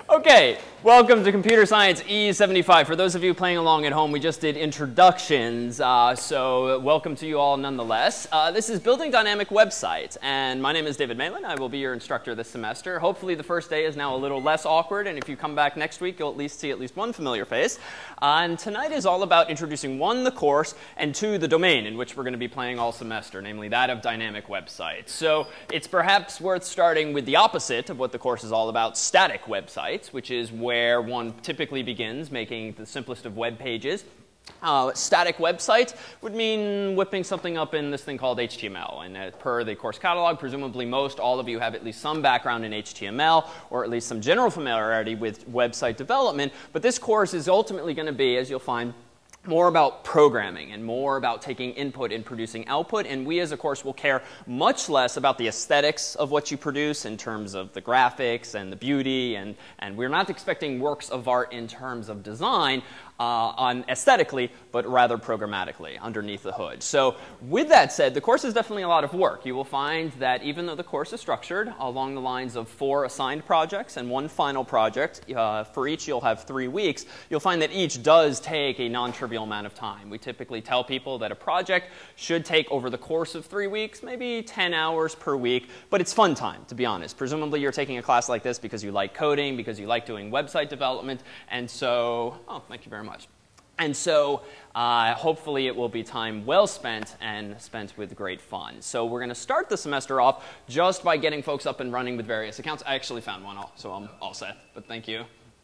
Okay, welcome to Computer Science E75. For those of you playing along at home, we just did introductions, so welcome to you all nonetheless. This is Building Dynamic Websites, and my name is David Malin. I will be your instructor this semester. Hopefully the first day is now a little less awkward, and if you come back next week, you'll at least see at least one familiar face. And tonight is all about introducing one, the course, and two, the domain in which we're going to be playing all semester, namely that of dynamic websites. So it's perhaps worth starting with the opposite of what the course is all about, static websites, which is where one typically begins making the simplest of web pages. Static websites would mean whipping something up in this thing called HTML. And per the course catalog, presumably most all of you have at least some background in HTML, or at least some general familiarity with website development. But this course is ultimately going to be, as you'll find, more about programming and more about taking input and producing output. And we as a course will care much less about the aesthetics of what you produce in terms of the graphics and the beauty. And we're not expecting works of art in terms of design on aesthetically, but rather programmatically underneath the hood. So with that said, the course is definitely a lot of work. You will find that even though the course is structured along the lines of 4 assigned projects and 1 final project, for each you'll have 3 weeks, you'll find that each does take a non-trivial amount of time. We typically tell people that a project should take over the course of 3 weeks, maybe 10 hours per week, but it's fun time, to be honest. Presumably you're taking a class like this because you like coding, because you like doing website development, and so, oh, thank you very much. And so hopefully it will be time well spent and spent with great fun. So we're going to start the semester off just by getting folks up and running with various accounts. I actually found one, so I'm all set, but thank you.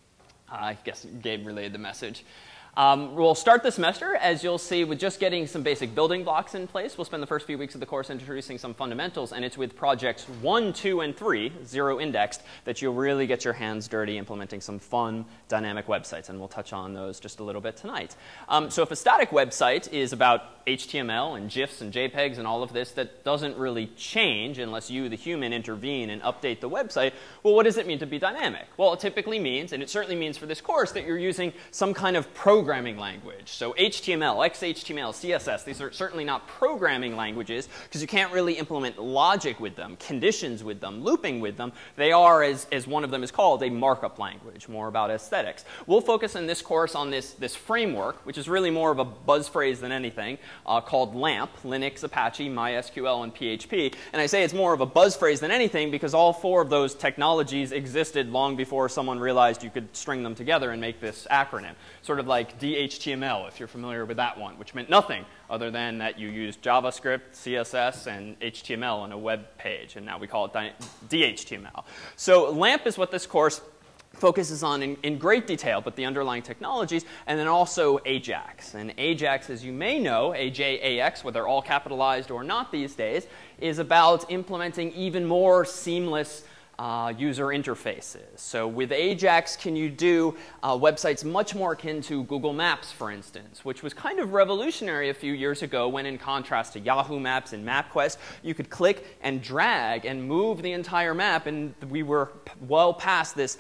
I guess Gabe relayed the message. We'll start the semester, as you'll see, with just getting some basic building blocks in place. We'll spend the first few weeks of the course introducing some fundamentals, and it's with projects 1, 2, and 3, 0 indexed, that you'll really get your hands dirty implementing some fun dynamic websites, and we'll touch on those just a little bit tonight. So if a static website is about HTML and GIFs and JPEGs and all of this that doesn't really change unless you, the human, intervene and update the website, well, what does it mean to be dynamic? Well, it typically means, and it certainly means for this course, that you're using some kind of programming language. So HTML, XHTML, CSS, these are certainly not programming languages because you can't really implement logic with them, conditions with them, looping with them. They are, as one of them is called, a markup language, more about aesthetics. We'll focus in this course on this framework, which is really more of a buzz phrase than anything, called LAMP, Linux, Apache, MySQL, and PHP. And I say it's more of a buzz phrase than anything because all 4 of those technologies existed long before someone realized you could string them together and make this acronym. Sort of like DHTML, if you're familiar with that one, which meant nothing other than that you used JavaScript, CSS, and HTML on a web page. And now we call it DHTML. So LAMP is what this course focuses on in great detail, but the underlying technologies, and then also AJAX. And AJAX, as you may know, AJAX, whether all capitalized or not these days, is about implementing even more seamless user interfaces. So with AJAX, can you do websites much more akin to Google Maps, for instance, which was kind of revolutionary a few years ago when, in contrast to Yahoo Maps and MapQuest, you could click and drag and move the entire map. And we were well past this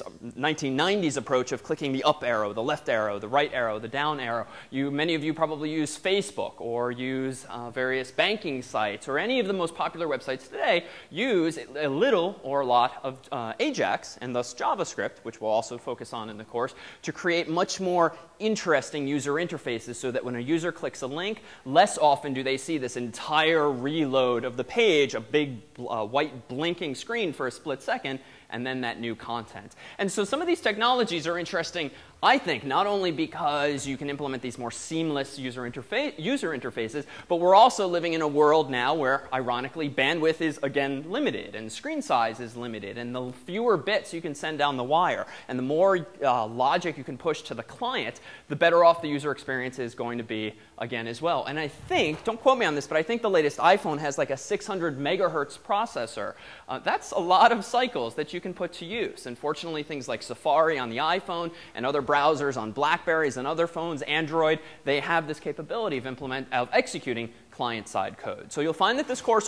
1990s approach of clicking the up arrow, the left arrow, the right arrow, the down arrow. Many of you probably use Facebook or use various banking sites, or any of the most popular websites today use a little or a lot of AJAX, and thus JavaScript, which we'll also focus on in the course, to create much more interesting user interfaces so that when a user clicks a link, less often do they see this entire reload of the page, a big white blinking screen for a split second, and then that new content. And so some of these technologies are interesting, I think, not only because you can implement these more seamless user interfaces, but we're also living in a world now where, ironically, bandwidth is, again, limited, and screen size is limited, and the fewer bits you can send down the wire, and the more logic you can push to the client, the better off the user experience is going to be, again, as well. And I think, don't quote me on this, but I think the latest iPhone has like a 600 megahertz processor. That's a lot of cycles that you can put to use. And fortunately, things like Safari on the iPhone and other browsers on Blackberries and other phones, Android, they have this capability of executing client-side code. So you'll find that this course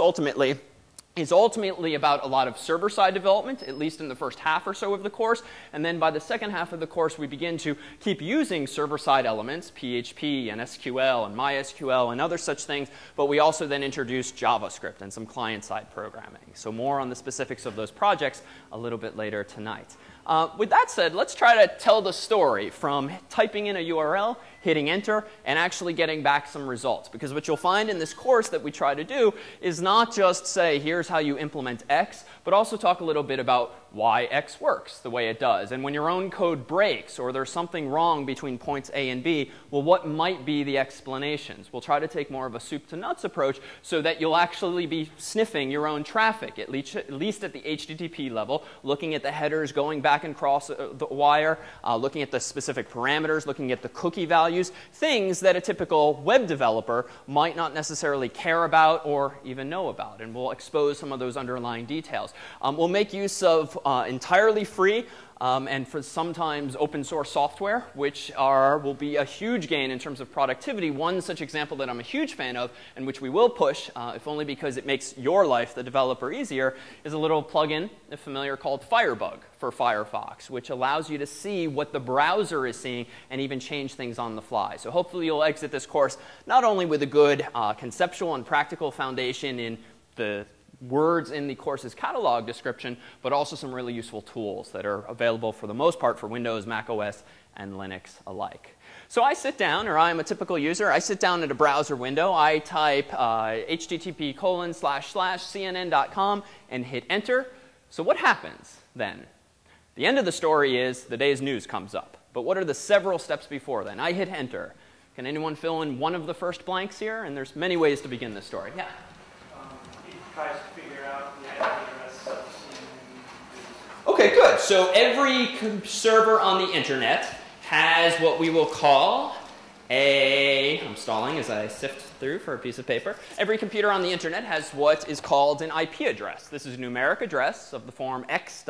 is ultimately about a lot of server-side development, at least in the first half or so of the course. And then by the second half of the course, we begin to keep using server-side elements, PHP and SQL and MySQL and other such things. But we also then introduce JavaScript and some client-side programming. So more on the specifics of those projects a little bit later tonight. With that said, let's try to tell the story from typing in a URL, hitting enter, and actually getting back some results. Because what you'll find in this course that we try to do is not just say, here's how you implement X, but also talk a little bit about why X works the way it does. And when your own code breaks or there's something wrong between points A and B, well, what might be the explanations? We'll try to take more of a soup to nuts approach so that you'll actually be sniffing your own traffic, at least at the HTTP level, looking at the headers, going back and across the wire, looking at the specific parameters, looking at the cookie values, things that a typical web developer might not necessarily care about or even know about. And we'll expose some of those underlying details. We'll make use of entirely free and for sometimes open source software, which will be a huge gain in terms of productivity. One such example that I'm a huge fan of, and which we will push, if only because it makes your life, the developer, easier, is a little plugin, if familiar, called Firebug for Firefox, which allows you to see what the browser is seeing and even change things on the fly. So hopefully you'll exit this course not only with a good conceptual and practical foundation in the words in the course's catalog description, but also some really useful tools that are available for the most part for Windows, Mac OS, and Linux alike. So I sit down, or I'm a typical user, I sit down at a browser window, I type http://cnn.com and hit enter. So what happens then? The end of the story is the day's news comes up. But what are the several steps before then? I hit enter. Can anyone fill in one of the first blanks here? And there's many ways to begin this story. Yeah? Tries to figure out the IP address of CNN. OK, good. So every server on the internet has what we will call I'm stalling as I sift through for a piece of paper. Every computer on the internet has what is called an IP address. This is a numeric address of the form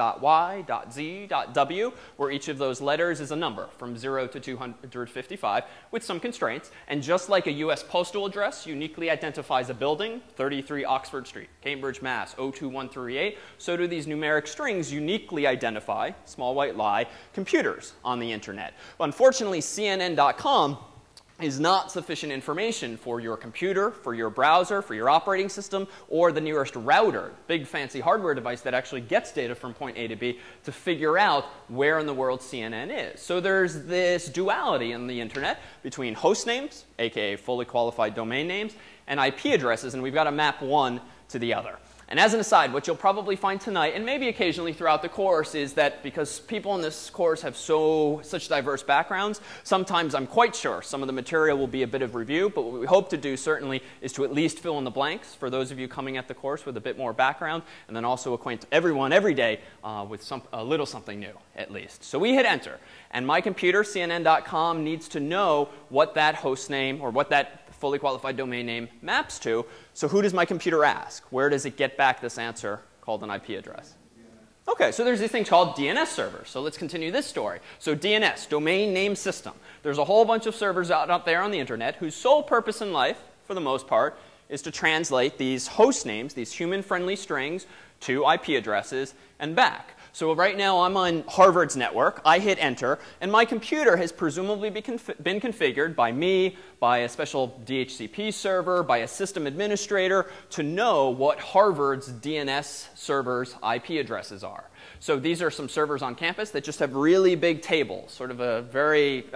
x.y.z.w, where each of those letters is a number from 0 to 255 with some constraints. And just like a US postal address uniquely identifies a building, 33 Oxford Street, Cambridge, Mass. 02138, so do these numeric strings uniquely identify, small white lie, computers on the internet. But unfortunately, CNN.com is not sufficient information for your computer, for your browser, for your operating system, or the nearest router, big fancy hardware device that actually gets data from point A to B to figure out where in the world CNN is. So there's this duality in the internet between host names, aka fully qualified domain names, and IP addresses, and we've got to map one to the other. And as an aside, what you'll probably find tonight, and maybe occasionally throughout the course, is that because people in this course have such diverse backgrounds, sometimes I'm quite sure some of the material will be a bit of review. But what we hope to do certainly is to at least fill in the blanks for those of you coming at the course with a bit more background, and then also acquaint everyone every day with a little something new, at least. So we hit enter. And my computer, CNN.com, needs to know what that host name or what that fully qualified domain name maps to. So who does my computer ask? Where does it get back this answer called an IP address? OK, so there's these things called DNS servers. So let's continue this story. So DNS, domain name system. There's a whole bunch of servers out there on the internet whose sole purpose in life, for the most part, is to translate these host names, these human-friendly strings, to IP addresses and back. So right now I'm on Harvard's network. I hit enter, and my computer has presumably been configured by me, by a special DHCP server, by a system administrator to know what Harvard's DNS servers' IP addresses are. So these are some servers on campus that just have really big tables, sort of a very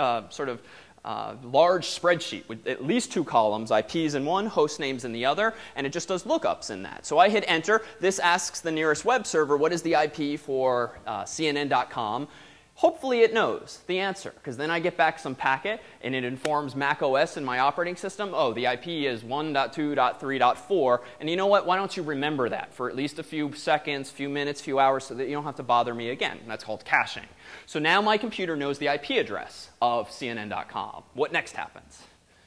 large spreadsheet with at least 2 columns, IPs in one, host names in the other, and it just does lookups in that. So I hit enter. This asks the nearest web server, what is the IP for CNN.com? Hopefully it knows the answer, because then I get back some packet, and it informs Mac OS and my operating system, oh, the IP is 1.2.3.4, and you know what? Why don't you remember that for at least a few seconds, few minutes, few hours, so that you don't have to bother me again? And that's called caching. So now my computer knows the IP address of CNN.com. What next happens?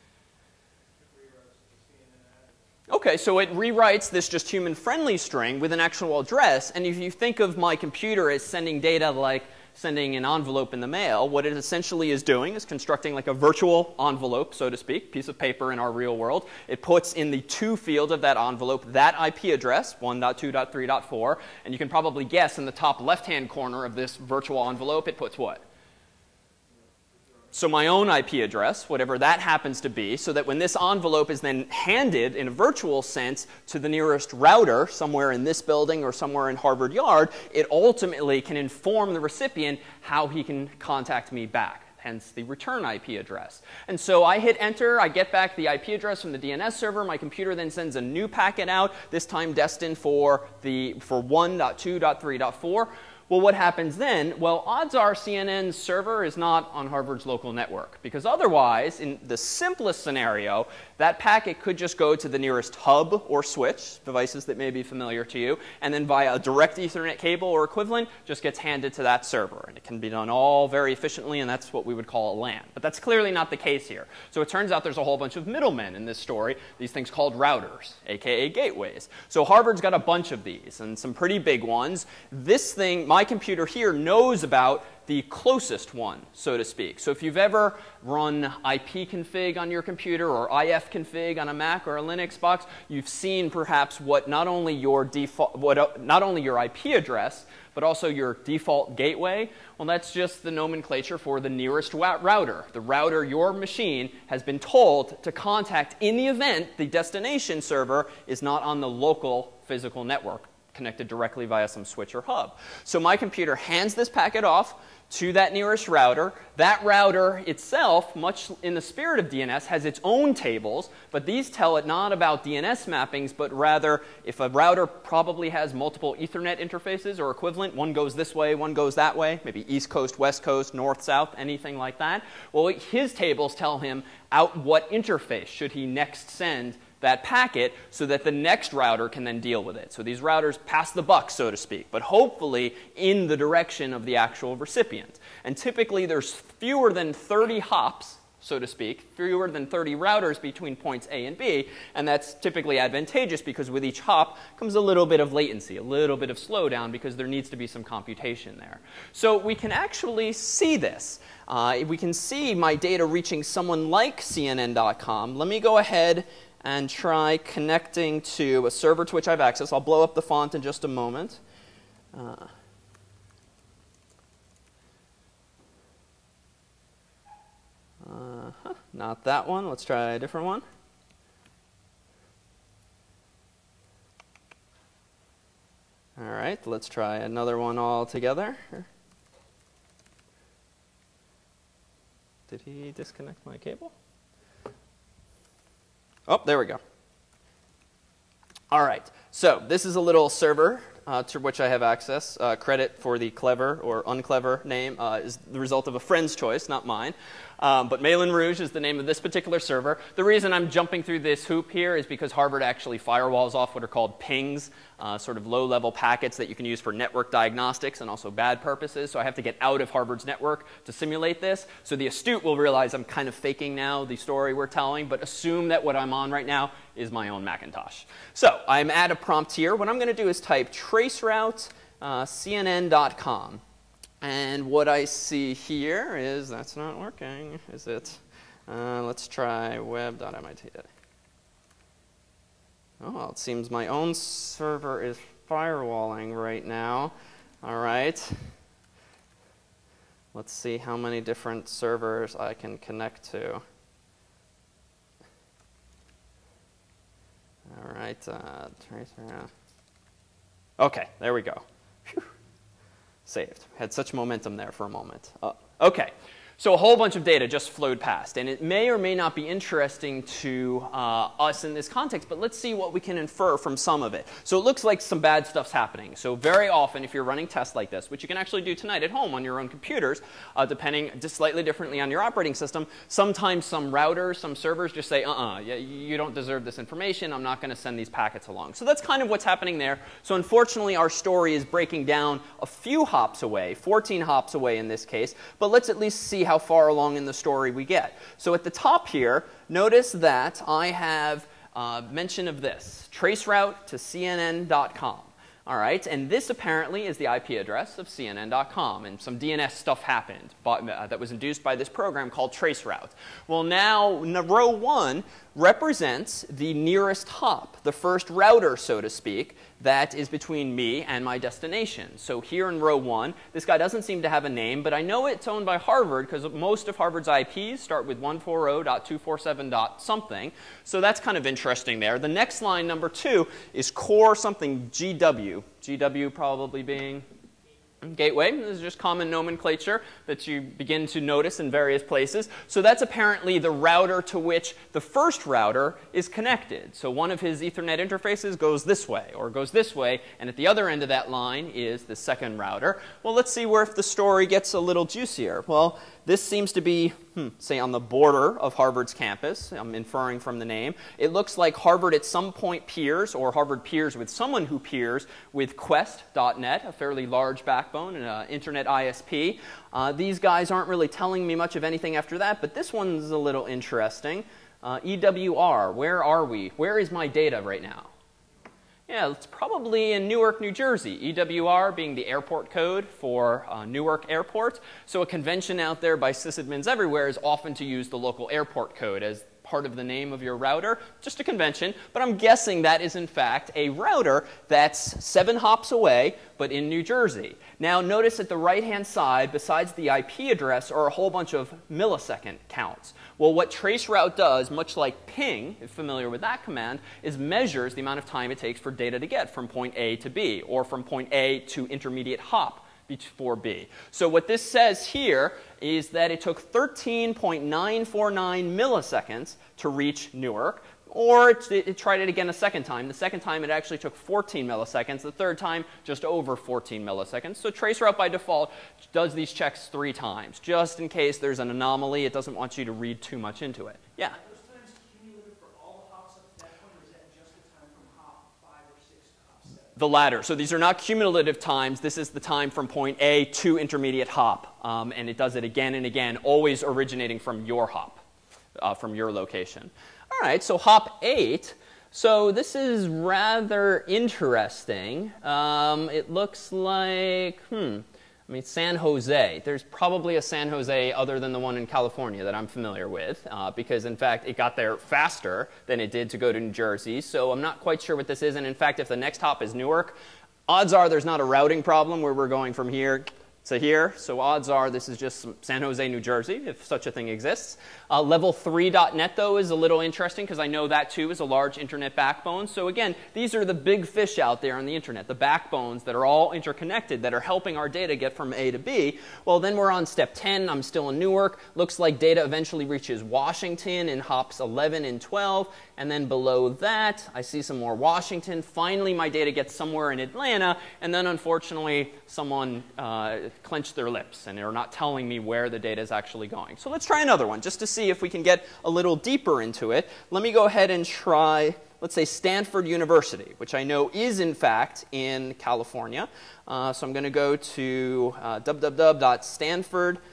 OK, so it rewrites this just human-friendly string with an actual address. And if you think of my computer as sending data like sending an envelope in the mail, what it essentially is doing is constructing like a virtual envelope, so to speak, piece of paper in our real world. It puts in the to field of that envelope that IP address, 1.2.3.4. And you can probably guess in the top left-hand corner of this virtual envelope, it puts what? so my own IP address, whatever that happens to be, so that when this envelope is then handed in a virtual sense to the nearest router somewhere in this building or somewhere in Harvard Yard, it ultimately can inform the recipient how he can contact me back, hence the return IP address. And so I hit enter, I get back the IP address from the DNS server, my computer then sends a new packet out, this time destined for 1.2.3.4. Well, what happens then? Well, odds are CNN's server is not on Harvard's local network, because otherwise, in the simplest scenario, that packet could just go to the nearest hub or switch, devices that may be familiar to you, and then via a direct Ethernet cable or equivalent, just gets handed to that server. And it can be done all very efficiently, and that's what we would call a LAN. But that's clearly not the case here. So it turns out there's a whole bunch of middlemen in this story, these things called routers, aka gateways. So Harvard's got a bunch of these, and some pretty big ones. This thing, my computer here knows about the closest one, so to speak. So if you've ever run ipconfig on your computer or ifconfig on a Mac or a Linux box, you've seen perhaps what not only your IP address, but also your default gateway. Well, that's just the nomenclature for the nearest router. The router your machine has been told to contact in the event the destination server is not on the local physical network, connected directly via some switch or hub. So my computer hands this packet off to that nearest router. That router itself, much in the spirit of DNS, has its own tables, but these tell it not about DNS mappings, but rather if a router probably has multiple Ethernet interfaces or equivalent, one goes this way, one goes that way, maybe East Coast, West Coast, North, South, anything like that. Well, his tables tell him out what interface should he next send that packet so that the next router can then deal with it. So these routers pass the buck, so to speak, but hopefully in the direction of the actual recipient. And typically there's fewer than 30 hops, so to speak, fewer than 30 routers between points A and B, and that's typically advantageous because with each hop comes a little bit of latency, a little bit of slowdown because there needs to be some computation there. So we can actually see this. We can see my data reaching someone like CNN.com. Let me go ahead and try connecting to a server to which I have access. I'll blow up the font in just a moment. Not that one. Let's try a different one. All right, let's try another one altogether. Did he disconnect my cable? Oh, there we go. All right, so this is a little server to which I have access. Credit for the clever or unclever name is the result of a friend's choice, not mine. But Malin Rouge is the name of this particular server. The reason I'm jumping through this hoop here is because Harvard actually firewalls off what are called pings, sort of low-level packets that you can use for network diagnostics and also bad purposes. So I have to get out of Harvard's network to simulate this. So the astute will realize I'm kind of faking now the story we're telling, but assume that what I'm on right now is my own Macintosh. So I'm at a prompt here. What I'm going to do is type traceroute CNN.com. And what I see here is, that's not working, is it? Let's try web.mit. Oh, it seems my own server is firewalling right now. All right. Let's see how many different servers I can connect to. All right. Tracer. OK, there we go. Whew. Saved. Had such momentum there for a moment. OK. So a whole bunch of data just flowed past. And it may or may not be interesting to us in this context, but let's see what we can infer from some of it. So it looks like some bad stuff's happening. So very often, if you're running tests like this, which you can actually do tonight at home on your own computers, depending just slightly differently on your operating system, sometimes some routers, some servers just say, you don't deserve this information. I'm not going to send these packets along. So that's kind of what's happening there. So unfortunately, our story is breaking down a few hops away, 14 hops away in this case. But let's at least see how far along in the story we get. So at the top here, notice that I have mention of this, traceroute to CNN.com. All right, and this apparently is the IP address of CNN.com, and some DNS stuff happened that was induced by this program called traceroute. Well, now, in row 1, represents the nearest hop, the first router, so to speak, that is between me and my destination. So here in row 1, this guy doesn't seem to have a name, but I know it's owned by Harvard because most of Harvard's IPs start with 140.247.something. So that's kind of interesting there. The next line, number 2, is core something GW. GW probably being gateway. This is just common nomenclature that you begin to notice in various places. So that's apparently the router to which the first router is connected. So one of his Ethernet interfaces goes this way or goes this way, and at the other end of that line is the second router. Well, let's see where if the story gets a little juicier. Well, this seems to be, say, on the border of Harvard's campus. I'm inferring from the name. It looks like Harvard at some point peers, or Harvard peers with someone who peers with Quest.net, a fairly large backbone, and an internet ISP. These guys aren't really telling me much of anything after that, but this one's a little interesting. EWR, where are we? Where is my data right now? Yeah, it's probably in Newark, New Jersey. EWR being the airport code for Newark Airport. So a convention out there by sysadmins everywhere is often to use the local airport code as part of the name of your router. Just a convention, but I'm guessing that is in fact a router that's 7 hops away, but in New Jersey. Now notice at the right-hand side, besides the IP address, are a whole bunch of millisecond counts. Well, what traceroute does, much like ping, if familiar with that command, is measures the amount of time it takes for data to get from point A to B, or from point A to intermediate hop before B. So what this says here is that it took 13.949 milliseconds to reach Newark, or it tried it again a second time. The second time it actually took 14 milliseconds. The third time just over 14 milliseconds. So traceroute by default does these checks 3 times, just in case there's an anomaly. It doesn't want you to read too much into it. Yeah? Are those times cumulative for all the hops up to that point, or is that just the time from hop 5 or 6 to hop 7? The latter. So these are not cumulative times. This is the time from point A to intermediate hop. And it does it again and again, always originating from your hop, from your location. All right, so hop 8. So this is rather interesting. It looks like, I mean, San Jose. There's probably a San Jose other than the one in California that I'm familiar with, because in fact it got there faster than it did to go to New Jersey. So I'm not quite sure what this is. And in fact, if the next hop is Newark, odds are there's not a routing problem where we're going from here to here. So odds are this is just San Jose, New Jersey, if such a thing exists. Level 3.net, though, is a little interesting because I know that, too, is a large internet backbone. So again, these are the big fish out there on the internet, the backbones that are all interconnected that are helping our data get from A to B. Well, then we're on step 10. I'm still in Newark. Looks like data eventually reaches Washington in hops 11 and 12. And then below that, I see some more Washington. Finally, my data gets somewhere in Atlanta. And then, unfortunately, someone clenched their lips, and they're not telling me where the data is actually going. So let's try another one, just to see if we can get a little deeper into it. Let me go ahead and try, let's say, Stanford University, which I know is, in fact, in California. So I'm going to go to www.stanford.edu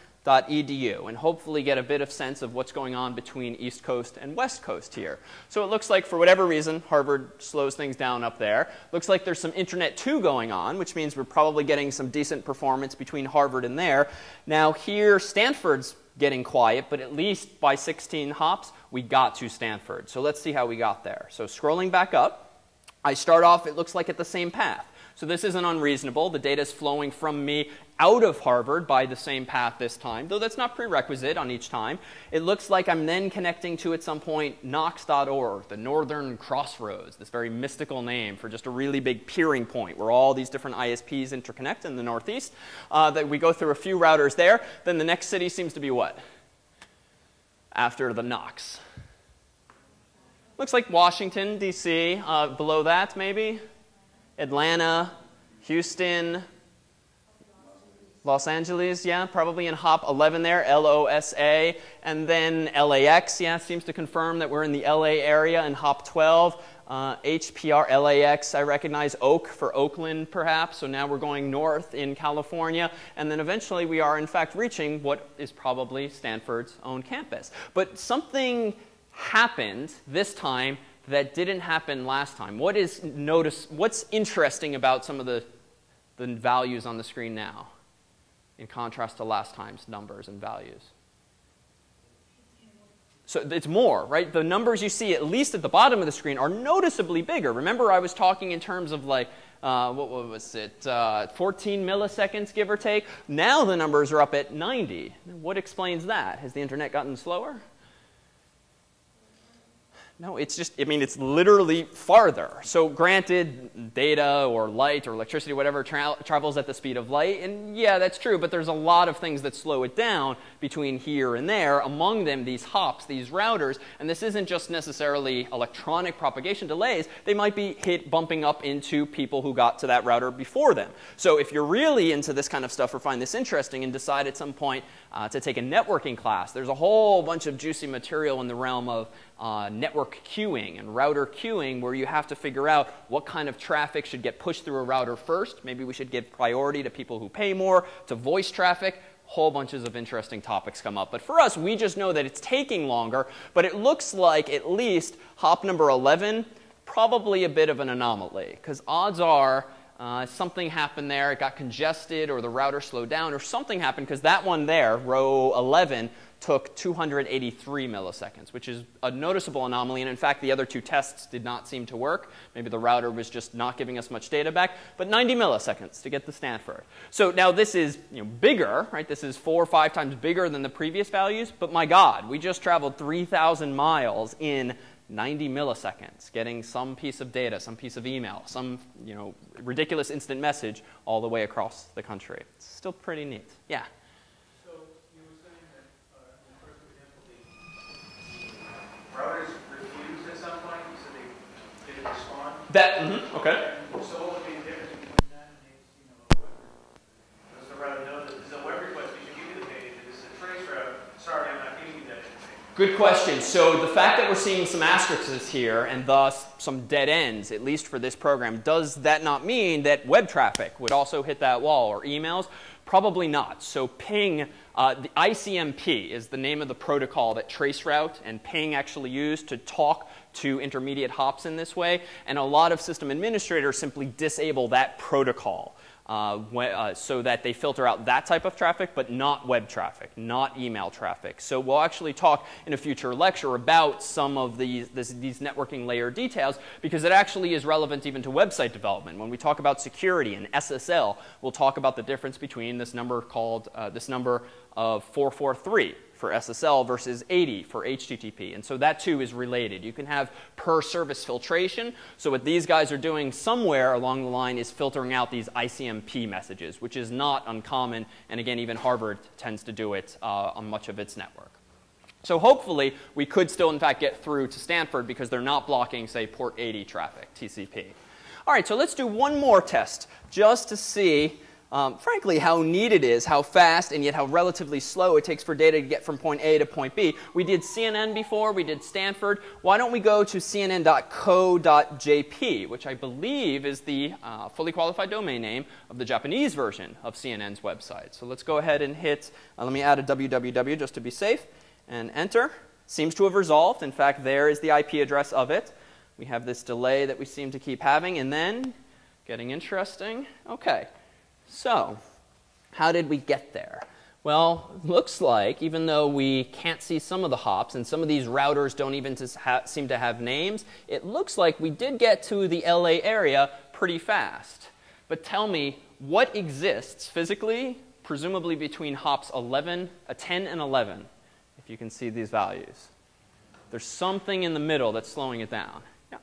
and hopefully get a bit of sense of what's going on between East Coast and West Coast here. So it looks like, for whatever reason, Harvard slows things down up there. Looks like there's some Internet 2 going on, which means we're probably getting some decent performance between Harvard and there. Now here, Stanford's getting quiet, but at least by 16 hops, we got to Stanford. So let's see how we got there. So scrolling back up, I start off, it looks like, at the same path. So this isn't unreasonable. The data is flowing from me out of Harvard by the same path this time, though that's not prerequisite on each time. It looks like I'm then connecting to, at some point, Knox.org, the Northern Crossroads, this very mystical name for just a really big peering point where all these different ISPs interconnect in the Northeast. That we go through a few routers there. Then the next city seems to be what? After the Knox. Looks like Washington, D.C. Below that, maybe? Atlanta, Houston, Los Angeles, yeah, probably in hop 11 there, LOSA, and then LAX, yeah, seems to confirm that we're in the LA area in hop 12. HPR, LAX, I recognize Oak for Oakland, perhaps, so now we're going north in California, and then eventually we are, in fact, reaching what is probably Stanford's own campus. But something happened this time that didn't happen last time. What's interesting about some of the values on the screen now in contrast to last time's numbers and values? So it's more, right? The numbers you see, at least at the bottom of the screen, are noticeably bigger. Remember, I was talking in terms of like, what was it, 14 milliseconds, give or take? Now the numbers are up at 90. What explains that? Has the internet gotten slower? No, it's just, I mean, it's literally farther. So granted, data or light or electricity, whatever, travels at the speed of light. And yeah, that's true, but there's a lot of things that slow it down between here and there. Among them, these hops, these routers. And this isn't just necessarily electronic propagation delays. They might be bumping up into people who got to that router before them. So if you're really into this kind of stuff or find this interesting and decide at some point to take a networking class, there's a whole bunch of juicy material in the realm of network queuing and router queuing, where you have to figure out what kind of traffic should get pushed through a router first. Maybe we should give priority to people who pay more, to voice traffic. Whole bunches of interesting topics come up. But for us, we just know that it's taking longer. But it looks like at least hop number 11, probably a bit of an anomaly. Because odds are something happened there. It got congested, or the router slowed down, or something happened, because that one there, row 11, took 283 milliseconds, which is a noticeable anomaly. And in fact, the other two tests did not seem to work. Maybe the router was just not giving us much data back. But 90 milliseconds to get to Stanford. So now this is bigger, right? This is 4 or 5 times bigger than the previous values. But my God, we just traveled 3,000 miles in 90 milliseconds, getting some piece of data, some piece of email, some ridiculous instant message all the way across the country. It's still pretty neat. Yeah? So you were saying that in the first example, the routers refused at some point? You said they didn't respond? Okay. So what would be the difference between that and a web request? Does the router know that this is a web request? We should give you the data. This is a trace route. Sorry, I'm not giving you that information. Good question. So the fact that we're seeing some asterisks here and thus some dead ends, at least for this program, does that not mean that web traffic would also hit that wall, or emails? Probably not. So ping, the ICMP is the name of the protocol that Traceroute and ping actually use to talk to intermediate hops in this way. And a lot of system administrators simply disable that protocol. So that they filter out that type of traffic, but not web traffic, not email traffic. So we'll actually talk in a future lecture about some of these networking layer details, because it actually is relevant even to website development. When we talk about security and SSL, we'll talk about the difference between this number called this number of 443 for SSL versus 80 for HTTP. And so that too is related. You can have per service filtration. So what these guys are doing somewhere along the line is filtering out these ICMP messages, which is not uncommon. And again, even Harvard tends to do it on much of its network. So hopefully, we could still, in fact, get through to Stanford, because they're not blocking, say, port 80 traffic, TCP. All right, so let's do one more test just to see frankly, how neat it is, how fast and yet how relatively slow it takes for data to get from point A to point B. We did CNN before, we did Stanford. Why don't we go to cnn.co.jp, which I believe is the fully qualified domain name of the Japanese version of CNN's website. So let's go ahead and hit, let me add a www just to be safe, and enter. Seems to have resolved. In fact, there is the IP address of it. We have this delay that we seem to keep having, and then, getting interesting, okay. So, how did we get there? Well, looks like, even though we can't see some of the hops, and some of these routers don't even seem to have names, it looks like we did get to the LA area pretty fast. But tell me, what exists physically, presumably between hops 10 and 11, if you can see these values? There's something in the middle that's slowing it down.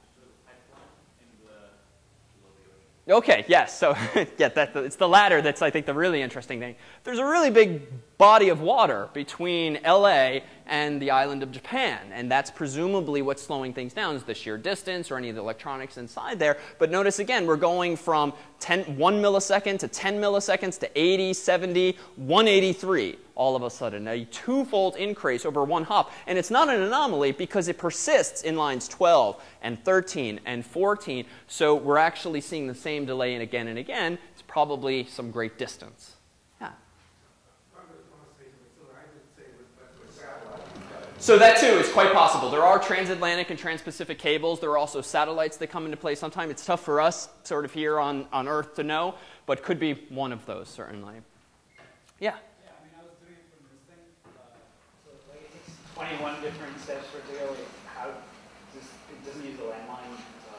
Okay, yes. So yeah, it's the latter that's, I think, the really interesting thing. There's a really big body of water between LA and the island of Japan. And that's presumably what's slowing things down, is the sheer distance or any of the electronics inside there. But notice again, we're going from 1 millisecond to 10 milliseconds to 80, 70, 183 all of a sudden. A twofold increase over one hop. And it's not an anomaly because it persists in lines 12 and 13 and 14. So we're actually seeing the same delay and again. It's probably some great distance. Yeah. So that too is quite possible. There are transatlantic and transpacific cables. There are also satellites that come into play sometime. It's tough for us sort of here on Earth to know, but could be one of those certainly. Yeah? Yeah, I mean, I was doing it from this thing. So like it takes 21 different steps for it to go. How does it doesn't use the landline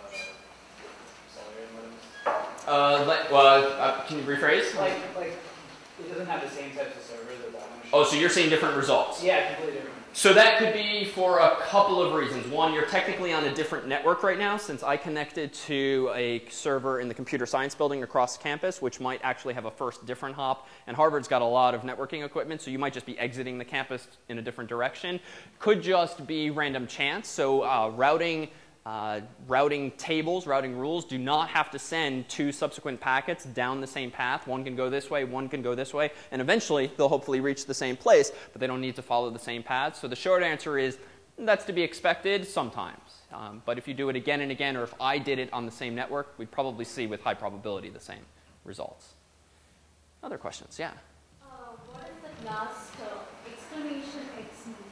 accelerator modems? Can you rephrase? Like it doesn't have the same types of servers as that one. Oh, so you're seeing different results? Yeah, completely different. So that could be for a couple of reasons. One, you're technically on a different network right now, since I connected to a server in the computer science building across campus, which might actually have a first different hop. And Harvard's got a lot of networking equipment, so you might just be exiting the campus in a different direction. Could just be random chance. So routing tables, routing rules do not have to send two subsequent packets down the same path. One can go this way, one can go this way, and eventually they'll hopefully reach the same place, but they don't need to follow the same path. So the short answer is that's to be expected sometimes. But if you do it again and again, or if I did it on the same network, we'd probably see with high probability the same results. Other questions? Yeah? What is the last exclamation X mean?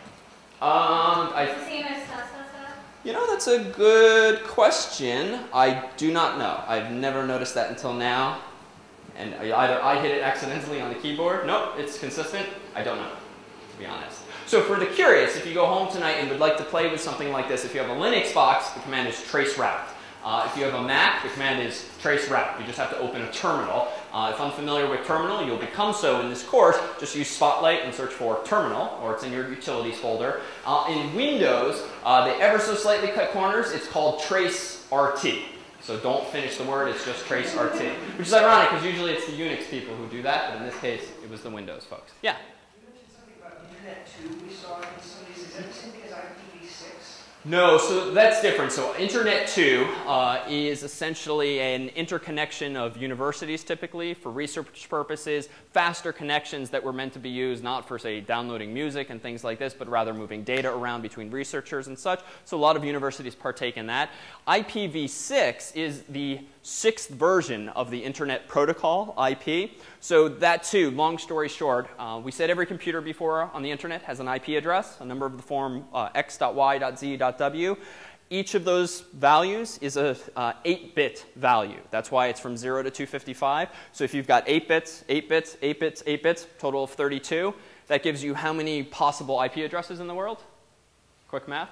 It's the same as star. You know, that's a good question. I do not know. I've never noticed that until now. And either I hit it accidentally on the keyboard. Nope, it's consistent. I don't know, to be honest. So for the curious, if you go home tonight and would like to play with something like this, if you have a Linux box, the command is traceroute. If you have a Mac, the command is traceroute. You just have to open a terminal. If unfamiliar with terminal, you'll become so in this course. Just use Spotlight and search for terminal, or it's in your utilities folder. In Windows, they ever so slightly cut corners. It's called traceRT. So don't finish the word, it's just traceRT. Which is ironic, because usually it's the Unix people who do that, but in this case, it was the Windows folks. Yeah? You mentioned something about Internet 2 we saw in some of these. Is that the same thing as IPv6? No, so that's different. So Internet 2 is essentially an interconnection of universities typically for research purposes, faster connections that were meant to be used not for, say, downloading music and things like this, but rather moving data around between researchers and such. So a lot of universities partake in that. IPv6 is the 6th version of the Internet Protocol, IP. So that too, long story short, we said every computer before on the Internet has an IP address, a number of the form x.y.z.w. Each of those values is a 8-bit value. That's why it's from 0 to 255. So if you've got 8 bits, 8 bits, 8 bits, 8 bits, total of 32, that gives you how many possible IP addresses in the world? Quick math.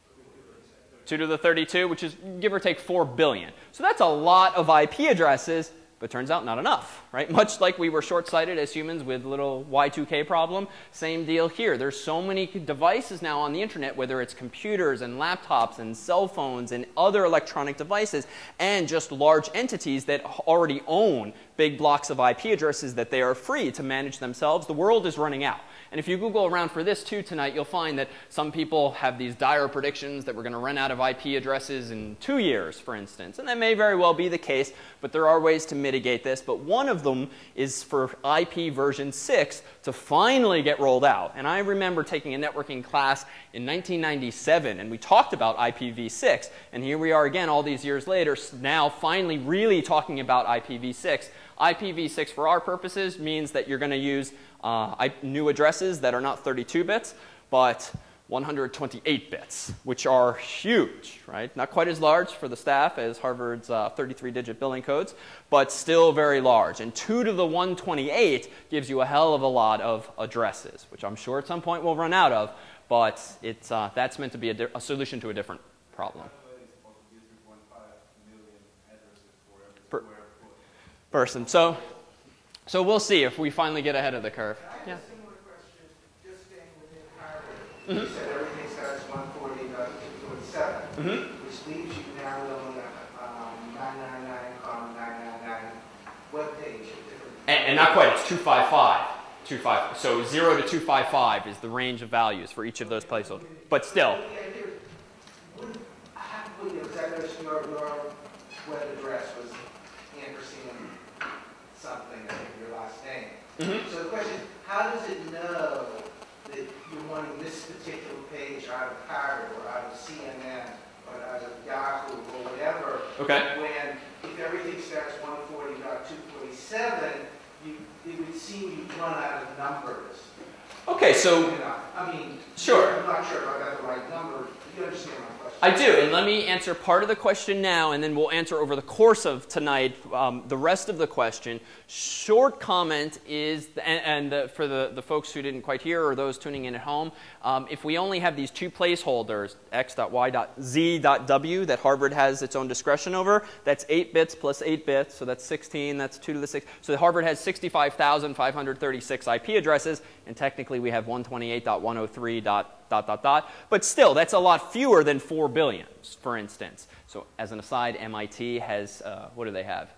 2 to the 32, which is give or take 4 billion. So that's a lot of IP addresses, but turns out not enough, right? Much like we were short-sighted as humans with little Y2K problem, same deal here. There's so many devices now on the internet, whether it's computers and laptops and cell phones and other electronic devices, and just large entities that already own big blocks of IP addresses that they are free to manage themselves. The world is running out. And if you Google around for this too tonight, you'll find that some people have these dire predictions that we're going to run out of IP addresses in 2 years, for instance. And that may very well be the case, but there are ways to mitigate this. But one of them is for IP version 6 to finally get rolled out. And I remember taking a networking class in 1997, and we talked about IPv6. And here we are again all these years later, now finally really talking about IPv6. IPv6 for our purposes means that you're going to use new addresses that are not 32 bits, but 128 bits, which are huge, right? Not quite as large for the staff as Harvard's 33-digit billing codes, but still very large. And 2 to the 128 gives you a hell of a lot of addresses, which I'm sure at some point we'll run out of, but it's, that's meant to be a solution to a different problem. Person. So we'll see if we finally get ahead of the curve. I have a similar question, just staying within Harvard. You said everything starts 140.247, which leaves you now on the 999.999 webpage. And not quite, it's 255. So 0 to 255 is the range of values for each of those placeholders. But still. Your web address was ampersand something, I think your last name. So the question is, how does it know that you're wanting this particular page out of Harvard or out of CNN or out of Yahoo or whatever? Okay. When if everything starts 140.247, it would seem you've run out of numbers. Okay, so I mean, sure. I'm not sure if I got the right number. You understand my question? I do, and let me answer part of the question now, and then we'll answer over the course of tonight the rest of the question. Short comment is, for the folks who didn't quite hear or those tuning in at home, if we only have these two placeholders, x.y.z.w, that Harvard has its own discretion over, that's 8 bits plus 8 bits, so that's 16, that's 2 to the 6. So Harvard has 65,536 IP addresses, and technically we have 128.103. ... But still, that's a lot fewer than 4 billion, for instance. So as an aside, MIT has, what do they have?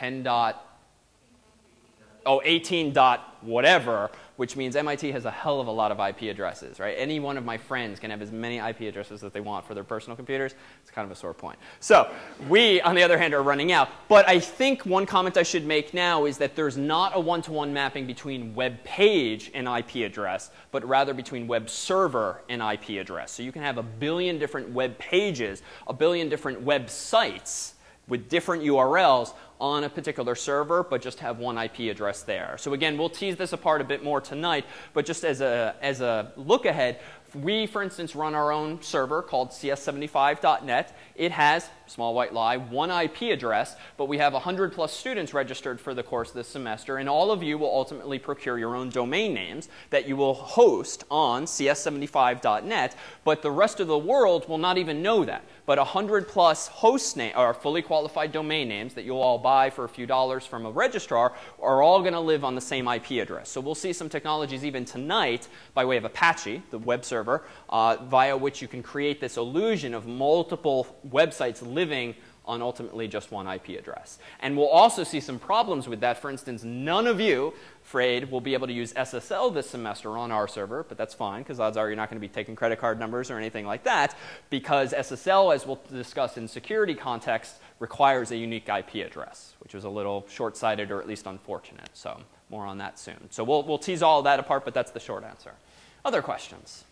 18 dot whatever, which means MIT has a hell of a lot of IP addresses, right? Any one of my friends can have as many IP addresses as they want for their personal computers. It's kind of a sore point. So we, on the other hand, are running out. But I think one comment I should make now is that there's not a one-to-one mapping between web page and IP address, but rather between web server and IP address. So you can have a billion different web pages, a billion different websites with different URLs on a particular server, but just have one IP address there. So again, we'll tease this apart a bit more tonight, but just as a look ahead, we, for instance, run our own server called cs75.net. It has, small white lie, one IP address, but we have 100 plus students registered for the course this semester, and all of you will ultimately procure your own domain names that you will host on cs75.net, but the rest of the world will not even know that. But 100 plus host name, or fully qualified domain names that you'll all buy for a few dollars from a registrar are all going to live on the same IP address. So we'll see some technologies even tonight by way of Apache, the web server, via which you can create this illusion of multiple websites living on ultimately just one IP address. And we'll also see some problems with that. For instance, none of you, afraid, will be able to use SSL this semester on our server, but that's fine, because odds are you're not going to be taking credit card numbers or anything like that, because SSL, as we'll discuss in security context, requires a unique IP address, which is a little short-sighted or at least unfortunate. So more on that soon. So we'll tease all of that apart, but that's the short answer. Other questions?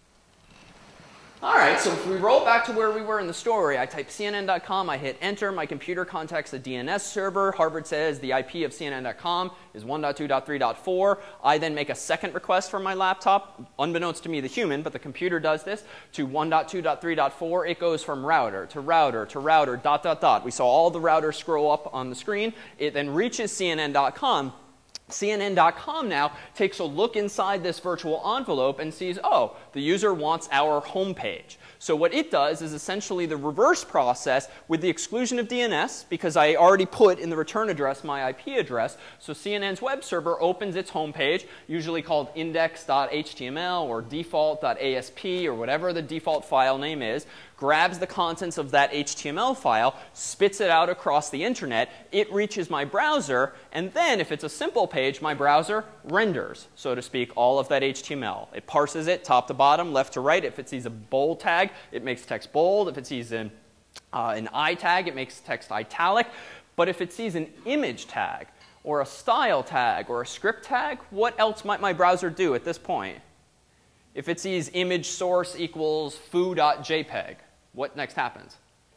All right, so if we roll back to where we were in the story, I type CNN.com, I hit enter, my computer contacts a DNS server. Harvard says the IP of CNN.com is 1.2.3.4. I then make a second request from my laptop, unbeknownst to me, the human, but the computer does this, to 1.2.3.4. It goes from router to router to router, ... We saw all the routers scroll up on the screen. It then reaches CNN.com. CNN.com now takes a look inside this virtual envelope and sees, oh, the user wants our home page. So what it does is essentially the reverse process with the exclusion of DNS, because I already put in the return address my IP address. So CNN's web server opens its home page, usually called index.html or default.asp or whatever the default file name is, grabs the contents of that HTML file, spits it out across the internet, it reaches my browser, and then if it's a simple page, my browser renders, so to speak, all of that HTML. It parses it top to bottom, left to right. If it sees a bold tag, it makes text bold. If it sees an I tag, it makes text italic. But if it sees an image tag, or a style tag, or a script tag, what else might my browser do at this point? If it sees image source equals foo.jpg, what next happens?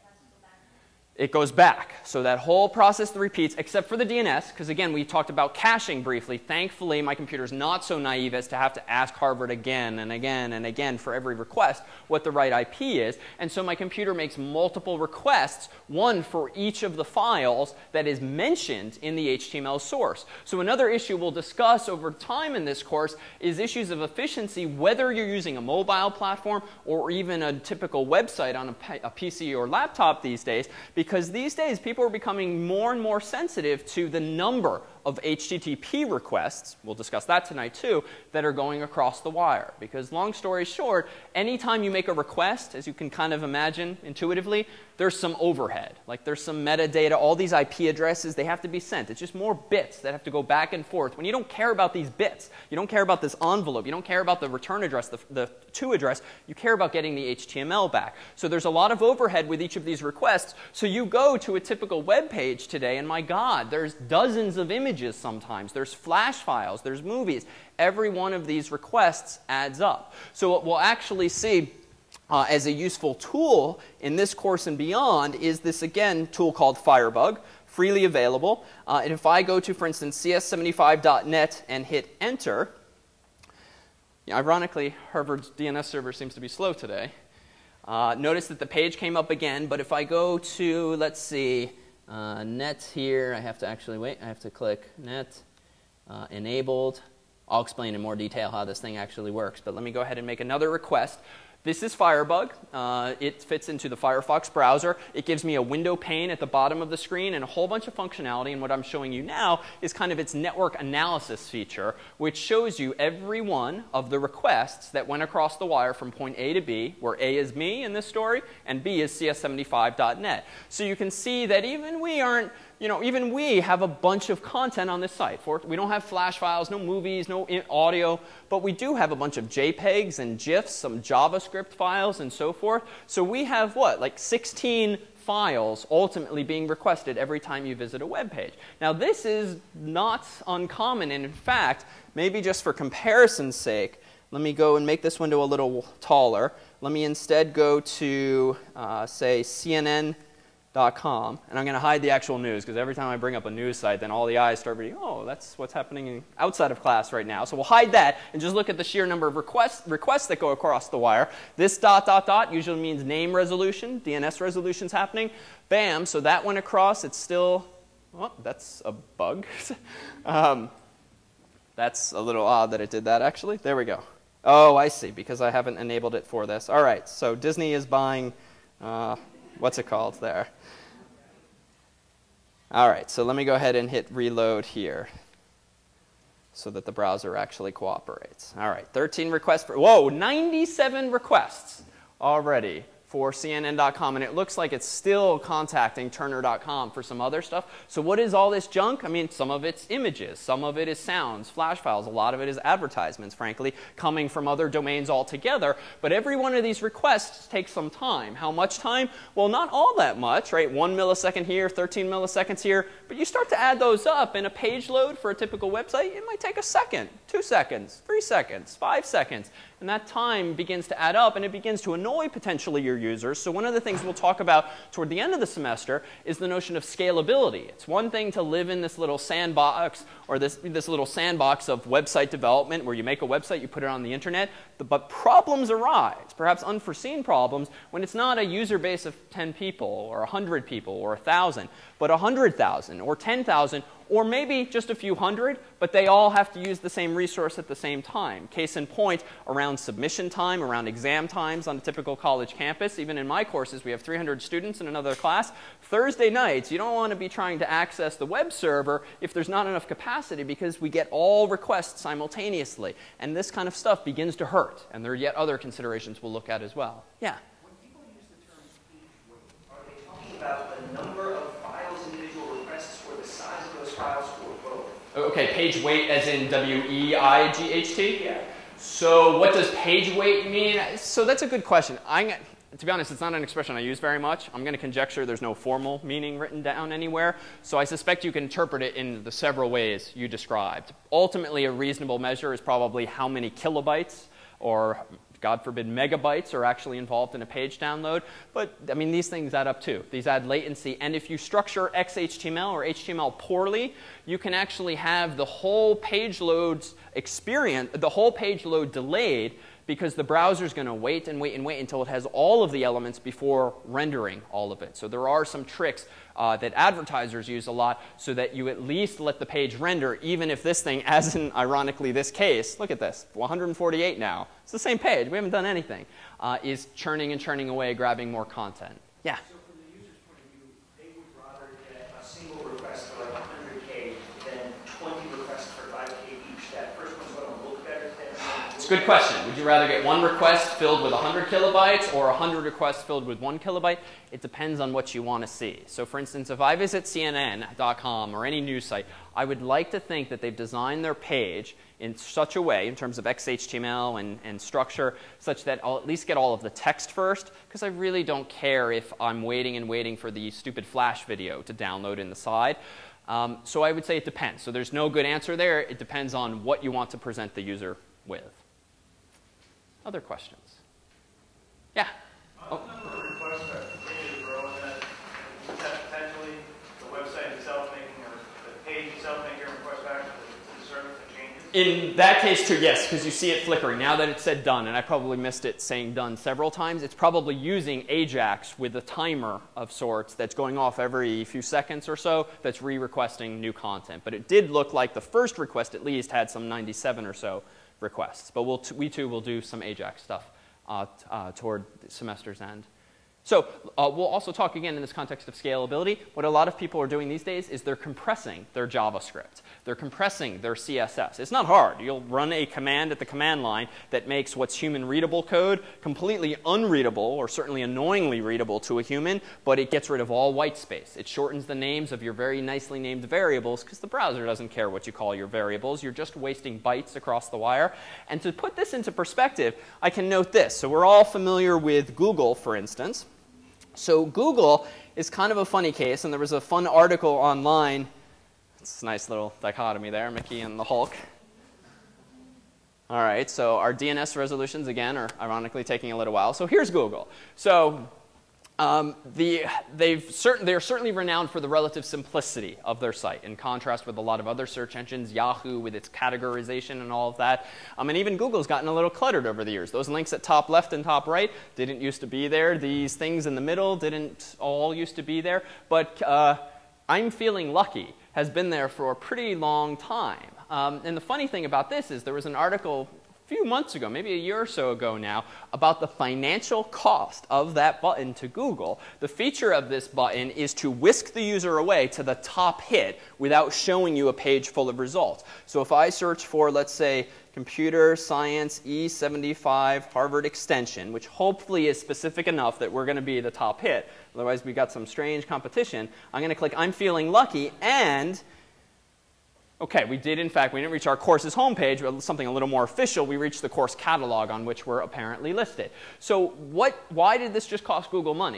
It goes back. So that whole process repeats, except for the DNS, because again, we talked about caching briefly. Thankfully, my computer's not so naive as to have to ask Harvard again and again and again for every request what the right IP is. And so my computer makes multiple requests, one for each of the files that is mentioned in the HTML source. So another issue we'll discuss over time in this course is issues of efficiency, whether you're using a mobile platform or even a typical website on a PC or laptop these days, because these days people are becoming more and more sensitive to the number of HTTP requests, we'll discuss that tonight too, that are going across the wire. Because long story short, anytime you make a request, as you can kind of imagine intuitively, there's some overhead. Like there's some metadata, all these IP addresses, they have to be sent. It's just more bits that have to go back and forth. When you don't care about these bits, you don't care about this envelope, you don't care about the return address, the to address, you care about getting the HTML back. So there's a lot of overhead with each of these requests. So you go to a typical web page today, and my God, there's dozens of images sometimes. There's flash files, there's movies. Every one of these requests adds up. So what we'll actually see as a useful tool in this course and beyond is this, again, tool called Firebug, freely available. And if I go to, for instance, cs75.net and hit enter, ironically, Harvard's DNS server seems to be slow today. Notice that the page came up again, but if I go to, let's see, net here, I have to actually wait. I have to click net, enabled. I'll explain in more detail how this thing actually works, but let me go ahead and make another request. This is Firebug. It fits into the Firefox browser. It gives me a window pane at the bottom of the screen and a whole bunch of functionality. And what I'm showing you now is kind of its network analysis feature, which shows you every one of the requests that went across the wire from point A to B, where A is me in this story and B is CS75.net. So you can see that even we aren't, even we have a bunch of content on this site. We don't have flash files, no movies, no audio, but we do have a bunch of JPEGs and GIFs, some JavaScript files, and so forth. So we have what, like 16 files ultimately being requested every time you visit a web page. Now this is not uncommon, and in fact, maybe just for comparison's sake, let me go and make this window a little taller. Let me instead go to, say, CNN.com, and I'm going to hide the actual news, because every time I bring up a news site, then all the eyes start reading, oh, that's what's happening outside of class right now. So we'll hide that and just look at the sheer number of requests that go across the wire. This ... usually means name resolution, DNS resolution's happening. Bam, so that went across. It's still, oh, that's a bug. That's a little odd that it did that, actually. There we go. Oh, I see, because I haven't enabled it for this. All right, so Disney is buying, what's it called there? All right, so let me go ahead and hit reload here so that the browser actually cooperates. All right, 13 requests. Whoa, 97 requests already for CNN.com, and it looks like it's still contacting Turner.com for some other stuff. So what is all this junk? I mean, some of it's images, some of it is sounds, flash files, a lot of it is advertisements, frankly, coming from other domains altogether. But every one of these requests takes some time. How much time? Well, not all that much, right? 1 millisecond here, 13 milliseconds here. But you start to add those up, and a page load for a typical website, it might take a second, 2 seconds, 3 seconds, 5 seconds. And that time begins to add up, and it begins to annoy potentially your users. So one of the things we'll talk about toward the end of the semester is the notion of scalability. It's one thing to live in this little sandbox, or this little sandbox of website development where you make a website, you put it on the internet, but problems arise, perhaps unforeseen problems, when it's not a user base of 10 people or 100 people or 1,000, but 100,000 or 10,000, or maybe just a few hundred, but they all have to use the same resource at the same time. Case in point, around submission time, around exam times on a typical college campus. Even in my courses, we have 300 students in another class. Thursday nights, you don't want to be trying to access the web server if there's not enough capacity, because we get all requests simultaneously. And this kind of stuff begins to hurt. And there are yet other considerations we'll look at as well. Yeah? When people use the term page weight, are they talking about the number of files, individual requests, or the size of those files, or both? Okay, page weight as in W-E-I-G-H-T? Yeah. So what does page weight mean? So that's a good question. To be honest, it's not an expression I use very much. I'm going to conjecture there's no formal meaning written down anywhere. So I suspect you can interpret it in the several ways you described. Ultimately, a reasonable measure is probably how many kilobytes or, God forbid, megabytes are actually involved in a page download. But, I mean, these things add up too. These add latency. And if you structure XHTML or HTML poorly, you can actually have the whole page load delayed, because the browser is going to wait and wait and wait until it has all of the elements before rendering all of it. So there are some tricks that advertisers use a lot so that you at least let the page render, even if this thing, as in ironically this case, look at this, 148 now. It's the same page. We haven't done anything. Is churning and churning away, grabbing more content. Yeah? So from the user's point of view, they would rather get a single request for like 100K than 20 requests for 5K each. That first one's going to look better than It's a good question. Would you rather get one request filled with 100 kilobytes or 100 requests filled with 1 kilobyte? It depends on what you want to see. So for instance, if I visit CNN.com or any news site, I would like to think that they've designed their page in such a way, in terms of XHTML and structure, such that I'll at least get all of the text first, because I really don't care if I'm waiting and waiting for the stupid Flash video to download in the side. So I would say it depends. So there's no good answer there. It depends on what you want to present the user with. Other questions? Yeah? The number of requests that continue to grow, and that potentially the website itself making, or the page itself making a request back to the service that changes? In that case, too, yes, because you see it flickering. Now that it said done, and I probably missed it saying done several times, it's probably using Ajax with a timer of sorts that's going off every few seconds or so that's re-requesting new content. But it did look like the first request at least had some 97 or so requests. But we too will do some Ajax stuff toward the semester's end. So we'll also talk again in this context of scalability. What a lot of people are doing these days is they're compressing their JavaScript. They're compressing their CSS. It's not hard. You'll run a command at the command line that makes what's human readable code completely unreadable, or certainly annoyingly readable to a human, but it gets rid of all white space. It shortens the names of your very nicely named variables because the browser doesn't care what you call your variables. You're just wasting bytes across the wire. And to put this into perspective, I can note this. So we're all familiar with Google, for instance. So Google is kind of a funny case, and there was a fun article online. It's a nice little dichotomy there, Mickey and the Hulk. All right, so our DNS resolutions, again, are ironically taking a little while. So here's Google. So they're certainly renowned for the relative simplicity of their site, in contrast with a lot of other search engines, Yahoo with its categorization and all of that. And even Google's gotten a little cluttered over the years. Those links at top left and top right didn't used to be there. These things in the middle didn't all used to be there. But I'm feeling lucky has been there for a pretty long time. And the funny thing about this is there was an article a few months ago, maybe a year or so ago now, about the financial cost of that button to Google. The feature of this button is to whisk the user away to the top hit without showing you a page full of results. So if I search for, let's say, Computer Science E75 Harvard Extension, which hopefully is specific enough that we're going to be the top hit, otherwise we've got some strange competition, I'm going to click I'm feeling lucky, and okay, we didn't reach our course's homepage, but something a little more official. We reached the course catalog on which we're apparently listed. So why did this just cost Google money?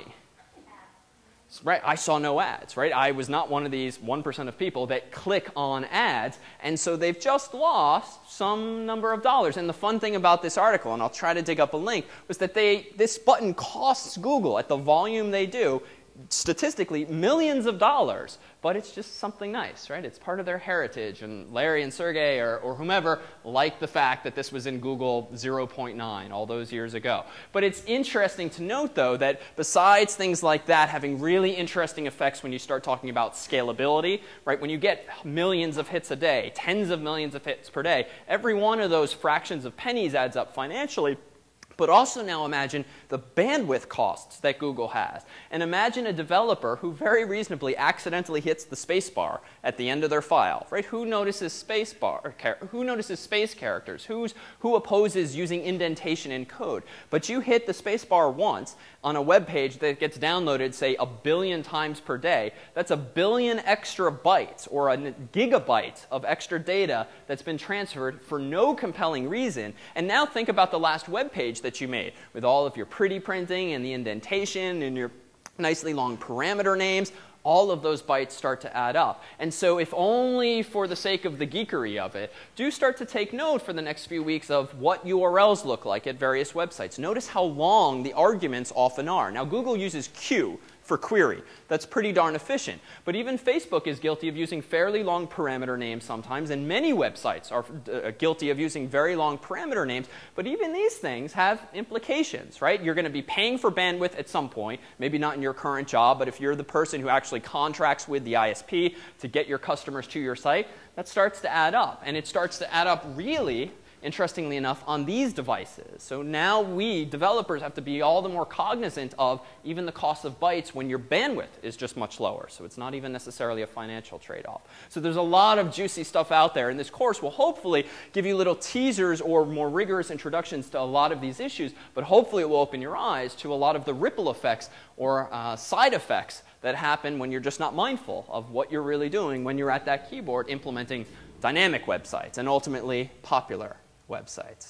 Right, I saw no ads, right? I was not one of these 1% of people that click on ads, and so they've just lost some number of dollars. And the fun thing about this article, and I'll try to dig up a link, was that this button costs Google, at the volume they do, statistically millions of dollars, but it's just something nice, right? It's part of their heritage, and Larry and Sergey or whomever liked the fact that this was in Google 0.9 all those years ago. But it's interesting to note, though, that besides things like that having really interesting effects when you start talking about scalability, right? When you get millions of hits a day, tens of millions of hits per day, every one of those fractions of pennies adds up financially. But also now imagine the bandwidth costs that Google has. And imagine a developer who very reasonably accidentally hits the space bar at the end of their file, right? Who notices space bar? Who notices space characters? Who opposes using indentation in code? But you hit the space bar once on a web page that gets downloaded, say, 1 billion times per day. That's 1 billion extra bytes, or a gigabyte of extra data that's been transferred for no compelling reason. And now think about the last web page that you made with all of your pretty printing and the indentation and your nicely long parameter names. All of those bytes start to add up. And so if only for the sake of the geekery of it, do start to take note for the next few weeks of what URLs look like at various websites. Notice how long the arguments often are. Now, Google uses Q for query. That's pretty darn efficient. But even Facebook is guilty of using fairly long parameter names sometimes, and many websites are guilty of using very long parameter names. But even these things have implications, right? You're going to be paying for bandwidth at some point, maybe not in your current job, but if you're the person who actually contracts with the ISP to get your customers to your site, that starts to add up. And it starts to add up really, interestingly enough, on these devices. So now we, developers, have to be all the more cognizant of even the cost of bytes when your bandwidth is just much lower. So it's not even necessarily a financial trade-off. So there's a lot of juicy stuff out there, and this course will hopefully give you little teasers or more rigorous introductions to a lot of these issues, but hopefully it will open your eyes to a lot of the ripple effects or side effects that happen when you're just not mindful of what you're really doing when you're at that keyboard implementing dynamic websites and ultimately popular websites.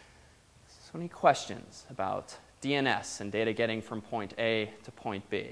So any questions about DNS and data getting from point A to point B?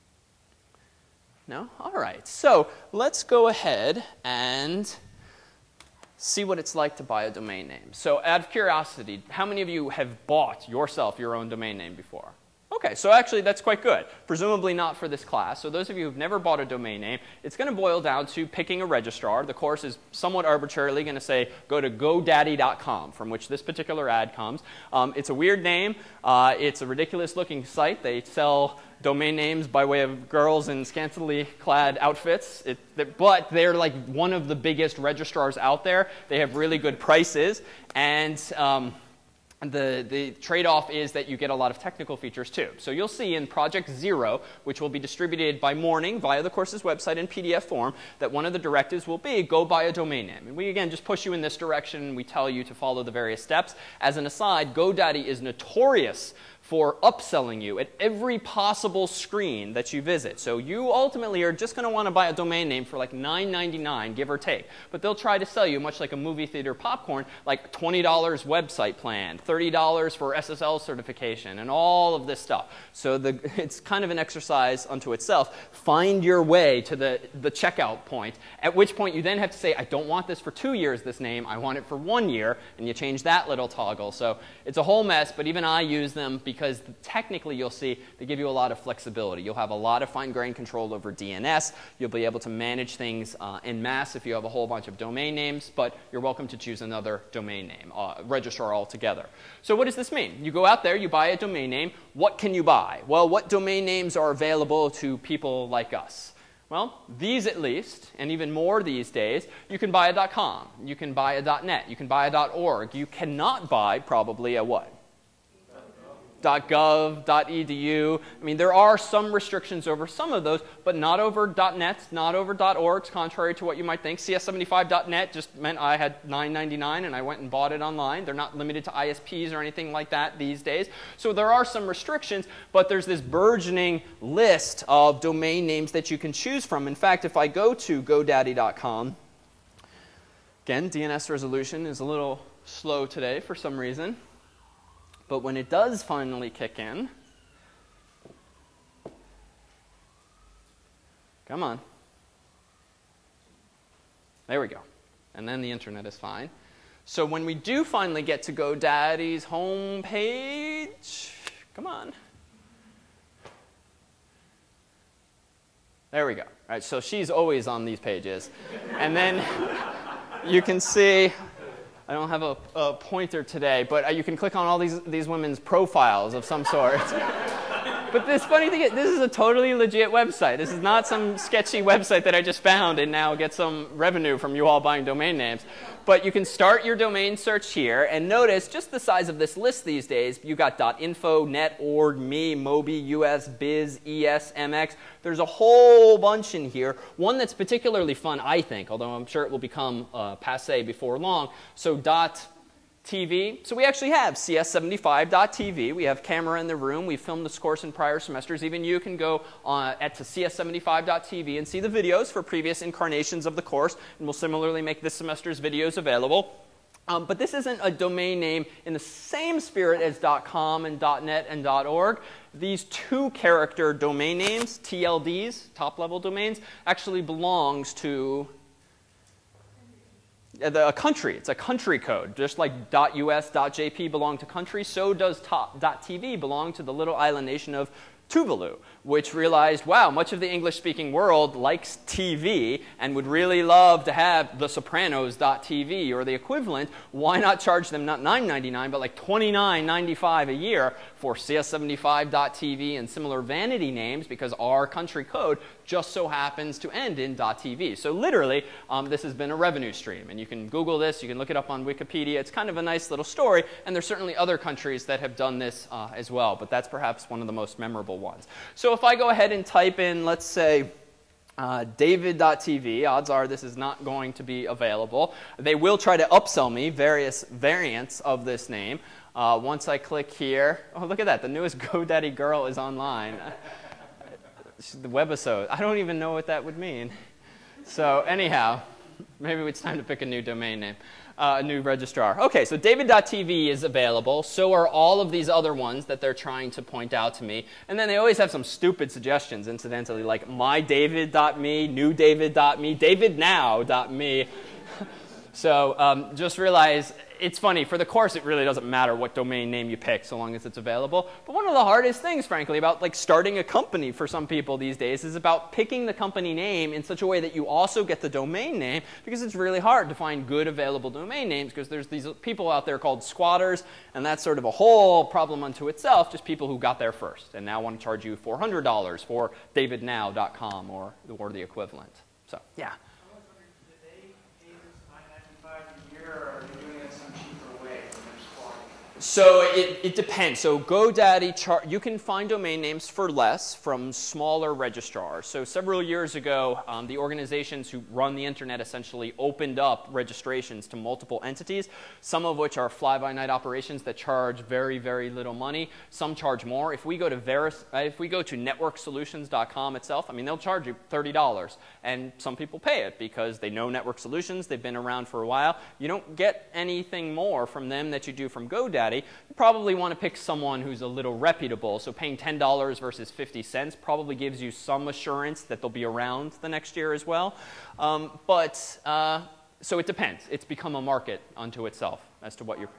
No? All right. So let's go ahead and see what it's like to buy a domain name. So out of curiosity, how many of you have bought yourself your own domain name before? Okay, so actually that's quite good. Presumably not for this class. So those of you who've never bought a domain name, it's going to boil down to picking a registrar. The course is somewhat arbitrarily going to say go to GoDaddy.com, from which this particular ad comes. It's a weird name. It's a ridiculous looking site. They sell domain names by way of girls in scantily clad outfits. But they're like one of the biggest registrars out there. They have really good prices. And the trade-off is that you get a lot of technical features too. So you'll see in Project Zero, which will be distributed by morning via the course's website in PDF form, that one of the directives will be go buy a domain name. And we, again, just push you in this direction. We tell you to follow the various steps. As an aside, GoDaddy is notorious for upselling you at every possible screen that you visit. So you ultimately are just going to want to buy a domain name for like $9.99, give or take. But they'll try to sell you, much like a movie theater popcorn, like $20 website plan, $30 for SSL certification, and all of this stuff. So it's kind of an exercise unto itself. Find your way to the checkout point, at which point you then have to say, I don't want this for 2 years, this name. I want it for 1 year. And you change that little toggle. So it's a whole mess, but even I use them because technically you'll see they give you a lot of flexibility. You'll have a lot of fine-grained control over DNS. You'll be able to manage things en masse if you have a whole bunch of domain names, but you're welcome to choose another domain name, registrar altogether. So what does this mean? You go out there, you buy a domain name. What can you buy? Well, what domain names are available to people like us? Well, these at least, and even more these days, you can buy a .com, you can buy a .net, you can buy a .org. You cannot buy probably a what? .gov, .edu. I mean, there are some restrictions over some of those, but not over .nets, not over .orgs, contrary to what you might think. CS75.net just meant I had $9.99 and I went and bought it online. They're not limited to ISPs or anything like that these days. So there are some restrictions, but there's this burgeoning list of domain names that you can choose from. In fact, if I go to GoDaddy.com, again, DNS resolution is a little slow today for some reason. But when it does finally kick in, come on. There we go. And then the internet is fine. So when we do finally get to GoDaddy's home page, come on. There we go. All right, so she's always on these pages. And then you can see, I don't have a pointer today, but you can click on all these women's profiles of some sort. But this funny thing is, this is a totally legit website. This is not some sketchy website that I just found and now get some revenue from you all buying domain names. But you can start your domain search here, and notice just the size of this list these days. You got .info, net, org, me, mobi, us, biz, es, mx. There's a whole bunch in here. One that's particularly fun, I think, although I'm sure it will become passé before long. So .tv. So we actually have CS75.tv. We have camera in the room. We've filmed this course in prior semesters. Even you can go to CS75.tv and see the videos for previous incarnations of the course. And we'll similarly make this semester's videos available. But this isn't a domain name in the same spirit as .com and .net and .org. These two-character domain names, TLDs, top-level domains, actually belongs to a country. It's a country code. Just like .us, .jp belong to country, so does .tv belong to the little island nation of Tuvalu, which realized, wow, much of the English-speaking world likes TV and would really love to have the Sopranos.tv or the equivalent. Why not charge them not $9.99 but like $29.95 a year for CS75.tv and similar vanity names, because our country code just so happens to end in .tv. So literally, this has been a revenue stream. And you can Google this. You can look it up on Wikipedia. It's kind of a nice little story. And there's certainly other countries that have done this as well. But that's perhaps one of the most memorable ones. So if I go ahead and type in, let's say, David.tv, odds are this is not going to be available. They will try to upsell me various variants of this name. Once I click here, oh, look at that. The newest GoDaddy girl is online. The webisode. I don't even know what that would mean. So anyhow, maybe it's time to pick a new domain name, a new registrar. OK, so David.tv is available. So are all of these other ones that they're trying to point out to me. And then they always have some stupid suggestions, incidentally, like mydavid.me, newdavid.me, davidnow.me. So just realize, it's funny, for the course it really doesn't matter what domain name you pick so long as it's available. But one of the hardest things, frankly, about like starting a company for some people these days is about picking the company name in such a way that you also get the domain name, because it's really hard to find good available domain names because there's these people out there called squatters, and that's sort of a whole problem unto itself, just people who got there first and now want to charge you $400 for davidnow.com or the equivalent. So, yeah. So it depends. So GoDaddy, you can find domain names for less from smaller registrars. So several years ago, the organizations who run the internet essentially opened up registrations to multiple entities, some of which are fly-by-night operations that charge very, very little money. Some charge more. If we go to networksolutions.com itself, I mean, they'll charge you $30. And some people pay it because they know Network Solutions. They've been around for a while. You don't get anything more from them that you do from GoDaddy. You probably want to pick someone who's a little reputable. So paying $10 versus 50 cents probably gives you some assurance that they'll be around the next year as well. So it depends. It's become a market unto itself as to what you're.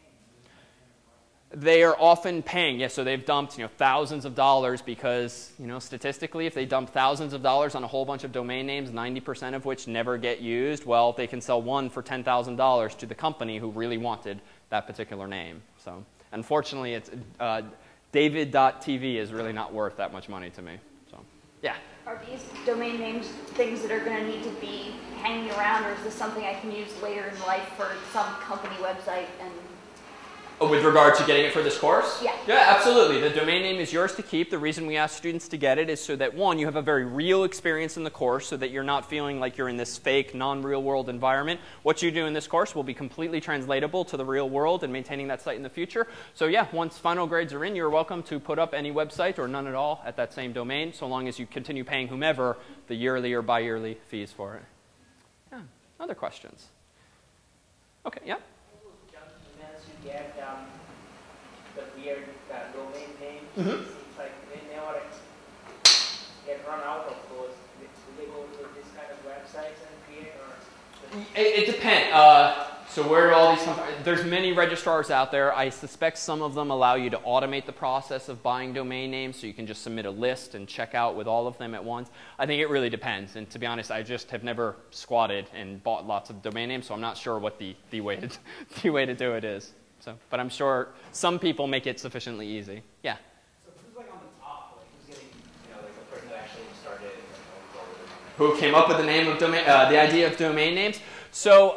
They are often paying, yes, so they've dumped thousands of dollars because statistically if they dump thousands of dollars on a whole bunch of domain names, 90% of which never get used, well, they can sell one for $10,000 to the company who really wanted that particular name. So unfortunately, it's David.tv is really not worth that much money to me. So yeah. Are these domain names things that are going to need to be hanging around, or is this something I can use later in life for some company website? And with regard to getting it for this course? Yeah. Yeah, absolutely. The domain name is yours to keep. The reason we ask students to get it is so that, one, you have a very real experience in the course so that you're not feeling like you're in this fake, non-real world environment. What you do in this course will be completely translatable to the real world and maintaining that site in the future. So yeah, once final grades are in, you're welcome to put up any website or none at all at that same domain, so long as you continue paying whomever the yearly or bi-yearly fees for it. Yeah. Other questions? Okay, yeah? You get the weird domain names. Mm-hmm. It seems like they never get run out of those. Do they go to this kind of websites and create, or? It depends. So where do all these come from? There's many registrars out there. I suspect some of them allow you to automate the process of buying domain names, so you can just submit a list and check out with all of them at once. I think it really depends. And to be honest, I just have never squatted and bought lots of domain names, so I'm not sure what the way to do it is. So, but I'm sure some people make it sufficiently easy. Yeah. So who's like on the top? Like who's getting, like the person that actually started it? Who came up with the name of domain, the idea of domain names? So.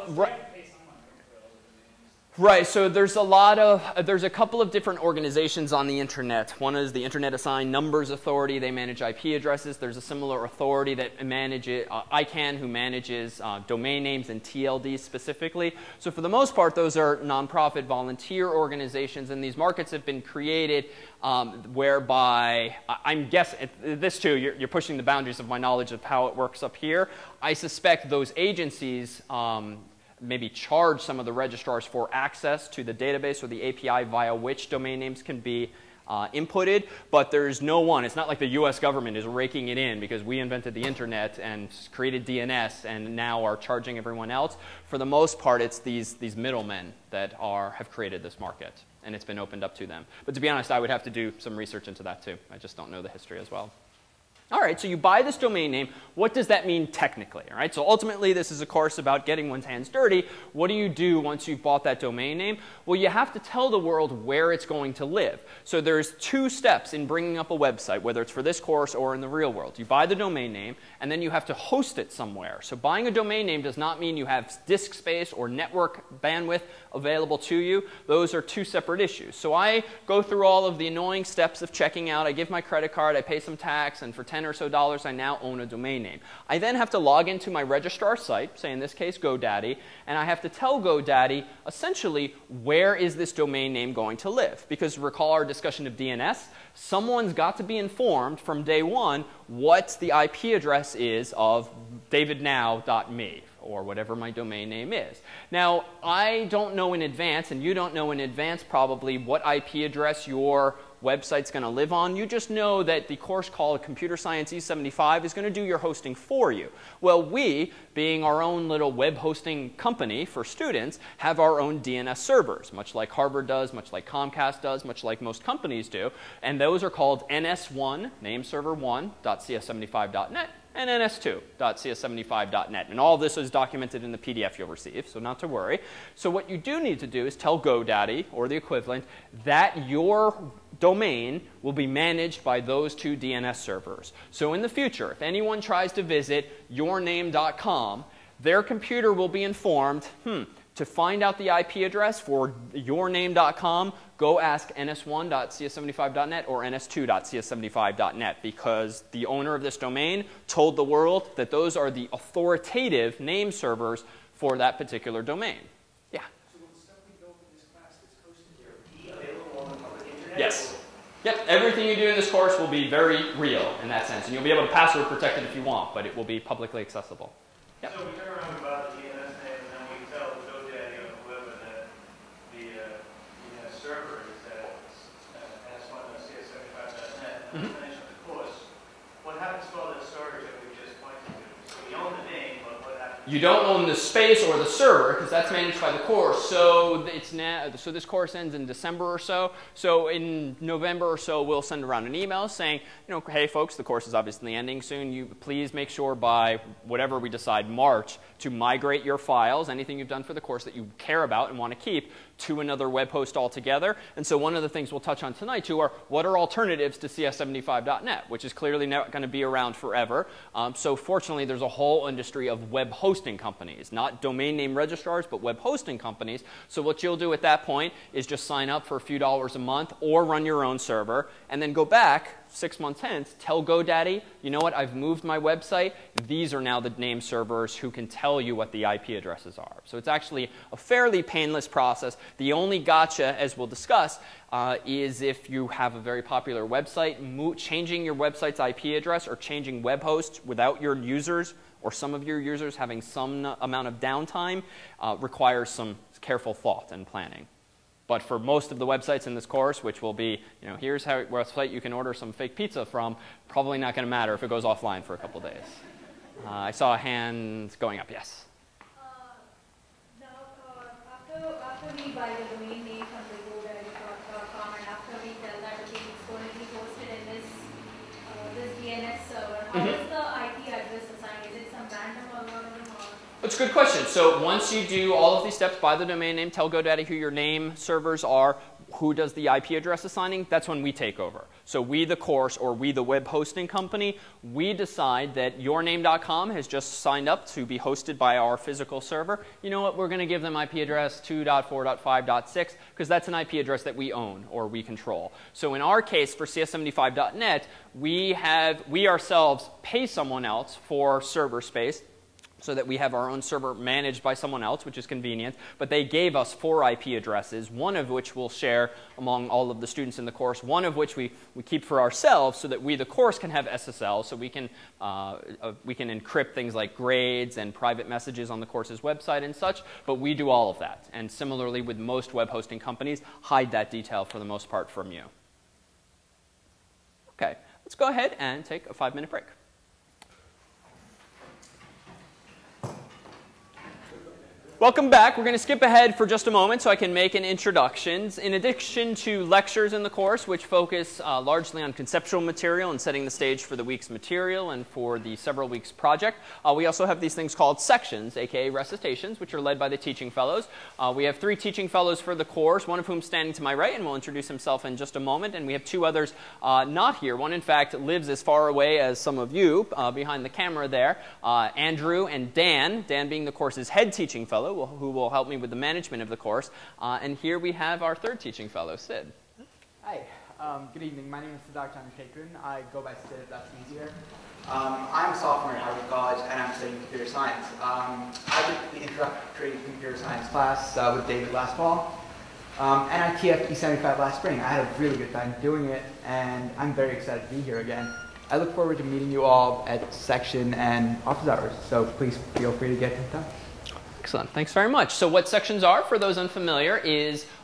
Right, so there's a couple of different organizations on the internet. One is the Internet Assigned Numbers Authority. They manage IP addresses. There's a similar authority that manages, ICANN, who manages domain names and TLDs specifically. So for the most part, those are nonprofit volunteer organizations, and these markets have been created whereby, I'm guessing, this too, you're pushing the boundaries of my knowledge of how it works up here. I suspect those agencies maybe charge some of the registrars for access to the database or the API via which domain names can be inputted, but there's no one. It's not like the US government is raking it in because we invented the internet and created DNS and now are charging everyone else. For the most part, it's these middlemen that have created this market, and it's been opened up to them. But to be honest, I would have to do some research into that too. I just don't know the history as well. All right, so you buy this domain name. What does that mean technically? All right, so ultimately, this is a course about getting one's hands dirty. What do you do once you've bought that domain name? Well, you have to tell the world where it's going to live. So there's two steps in bringing up a website, whether it's for this course or in the real world. You buy the domain name, and then you have to host it somewhere. So buying a domain name does not mean you have disk space or network bandwidth available to you. Those are two separate issues. So I go through all of the annoying steps of checking out. I give my credit card. I pay some tax, and for $10 or so, I now own a domain name. I then have to log into my registrar site, say in this case GoDaddy, and I have to tell GoDaddy essentially where is this domain name going to live. Because recall our discussion of DNS, someone's got to be informed from day one what the IP address is of davidnow.me. or whatever my domain name is. Now, I don't know in advance, and you don't know in advance probably, what IP address your website's going to live on. You just know that the course called Computer Science E75 is going to do your hosting for you. Well, we, being our own little web hosting company for students, have our own DNS servers, much like Harvard does, much like Comcast does, much like most companies do. And those are called NS1, nameserver1.cs75.net, and ns2.cs75.net. And all this is documented in the PDF you'll receive, so not to worry. So what you do need to do is tell GoDaddy, or the equivalent, that your domain will be managed by those two DNS servers. So in the future, if anyone tries to visit yourname.com, their computer will be informed, to find out the IP address for yourname.com, go ask ns1.cs75.net or ns2.cs75.net, because the owner of this domain told the world that those are the authoritative name servers for that particular domain. Yeah? So will the stuff we built in this class that's hosted here be available on the public internet? Yes. Yep, everything you do in this course will be very real in that sense. And you'll be able to password protect it if you want, but it will be publicly accessible. Yep. So we turn around about the DNS name, and then we tell GoDaddy or whoever that the DNS server is at ns1.cs75.net, and we finish up the course. What happens to all that storage that we just pointed to? So we own the name, but what happens? You don't own the space or the server, because that's managed by the course. So so this course ends in December or so. So in November or so, we'll send around an email saying, hey folks, the course is obviously ending soon. You please make sure by whatever we decide, March, to migrate your files, anything you've done for the course that you care about and want to keep, to another web host altogether. And so one of the things we'll touch on tonight too are what are alternatives to cs75.net, which is clearly not going to be around forever. So fortunately, there's a whole industry of web hosting companies, not domain name registrars, but web hosting companies. So what you'll do at that point is just sign up for a few dollars a month or run your own server, and then go back 6 months hence, tell GoDaddy, you know what, I've moved my website. These are now the name servers who can tell you what the IP addresses are. So it's actually a fairly painless process. The only gotcha, as we'll discuss, is if you have a very popular website, changing your website's IP address or changing web hosts without your users or some of your users having some amount of downtime requires some careful thought and planning. But for most of the websites in this course, which will be, here's how website you can order some fake pizza from, probably not going to matter if it goes offline for a couple days. I saw a hand going up. Yes? After we buy the domain name from the GoDaddy.com, and after we tell that okay, it's going to be hosted in this DNS server, how is the IP address assigned? Is it some random algorithm? That's a good question. So once you do all of these steps, buy the domain name, tell GoDaddy who your name servers are, who does the IP address assigning, that's when we take over. So we, the course, or we, the web hosting company, we decide that yourname.com has just signed up to be hosted by our physical server. You know what? We're going to give them IP address 2.4.5.6 because that's an IP address that we own or we control. So in our case, for cs75.net, we ourselves pay someone else for server space, so that we have our own server managed by someone else, which is convenient. But they gave us 4 IP addresses, one of which we'll share among all of the students in the course, one of which we keep for ourselves so that we, the course, can have SSL, so we can encrypt things like grades and private messages on the course's website and such, but we do all of that. And similarly with most web hosting companies, hide that detail for the most part from you. Okay, let's go ahead and take a 5-minute break. Welcome back. We're going to skip ahead for just a moment so I can make an introduction. In addition to lectures in the course, which focus largely on conceptual material and setting the stage for the week's material and for the several weeks project, we also have these things called sections, aka recitations, which are led by the teaching fellows. We have 3 teaching fellows for the course, one of whom standing to my right and will introduce himself in just a moment, and we have 2 others not here. One, in fact, lives as far away as some of you behind the camera there, Andrew and Dan, Dan being the course's head teaching fellow, who will help me with the management of the course. And here we have our 3rd teaching fellow, Sid. Hi. Good evening. My name is Siddharth Chandrasekharan. I go by Sid, if that's easier. I'm a sophomore at Harvard College, and I'm studying computer science. I took the introductory computer science class with David last fall, and I TF'd E75 last spring. I had a really good time doing it, and I'm very excited to be here again. I look forward to meeting you all at section and office hours, so please feel free to get in touch. Excellent. Thanks very much. So what sections are, for those unfamiliar, is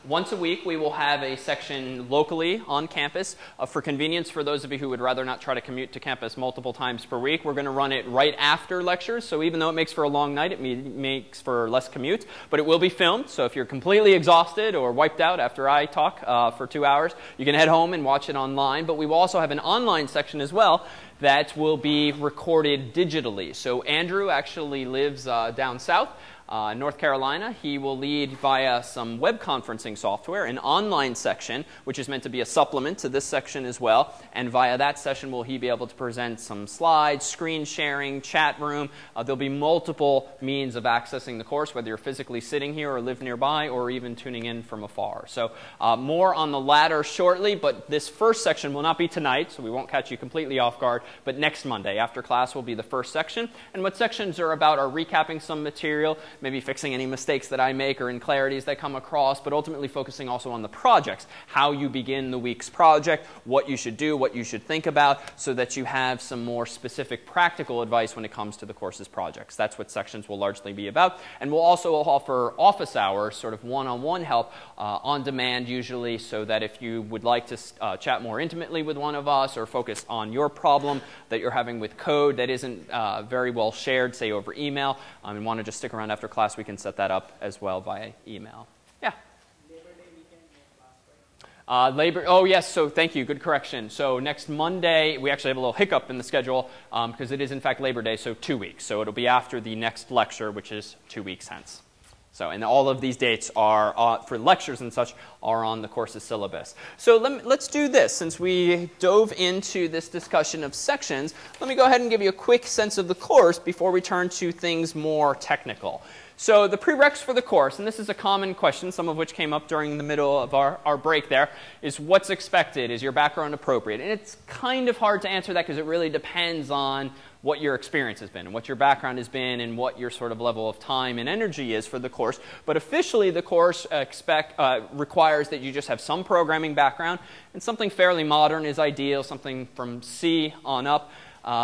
Once a week, we will have a section locally on campus. For convenience, for those of you who would rather not try to commute to campus multiple times per week, we're going to run it right after lectures. So even though it makes for a long night, it makes for less commute. But it will be filmed, so if you're completely exhausted or wiped out after I talk for 2 hours, you can head home and watch it online. But we will also have an online section as well that will be recorded digitally. So Andrew actually lives down south. North Carolina. He will lead via some web conferencing software, an online section, which is meant to be a supplement to this section as well. And via that session will he be able to present some slides, screen sharing, chat room. There'll be multiple means of accessing the course, whether you're physically sitting here or live nearby or even tuning in from afar. So more on the latter shortly, but this first section will not be tonight, so we won't catch you completely off guard, but next Monday after class will be the first section. And what sections are about are recapping some material, maybe fixing any mistakes that I make or inclarities that come across, but ultimately focusing also on the projects, how you begin the week's project, what you should do, what you should think about, so that you have some more specific practical advice when it comes to the course's projects. That's what sections will largely be about. And we'll also offer office hours, sort of one-on-one help on demand usually, so that if you would like to chat more intimately with one of us or focus on your problem that you're having with code that isn't very well shared, say over email, and want to just stick around after class, we can set that up as well via email. Yeah? Labor Day weekend, no class, right? Oh yes, so thank you, good correction. So next Monday, we actually have a little hiccup in the schedule because it is in fact Labor Day, so 2 weeks. So it'll be after the next lecture, which is 2 weeks hence. So, and all of these dates are, for lectures and such, are on the course's syllabus. So let's do this. Since we dove into this discussion of sections, let me go ahead and give you a quick sense of the course before we turn to things more technical. So the prereqs for the course, and this is a common question, some of which came up during the middle of our break there, is what's expected? Is your background appropriate? And it's kind of hard to answer that because it really depends on what your experience has been and what your background has been and what your sort of level of time and energy is for the course. But officially, the course requires that you just have some programming background, and something fairly modern is ideal, something from C on up,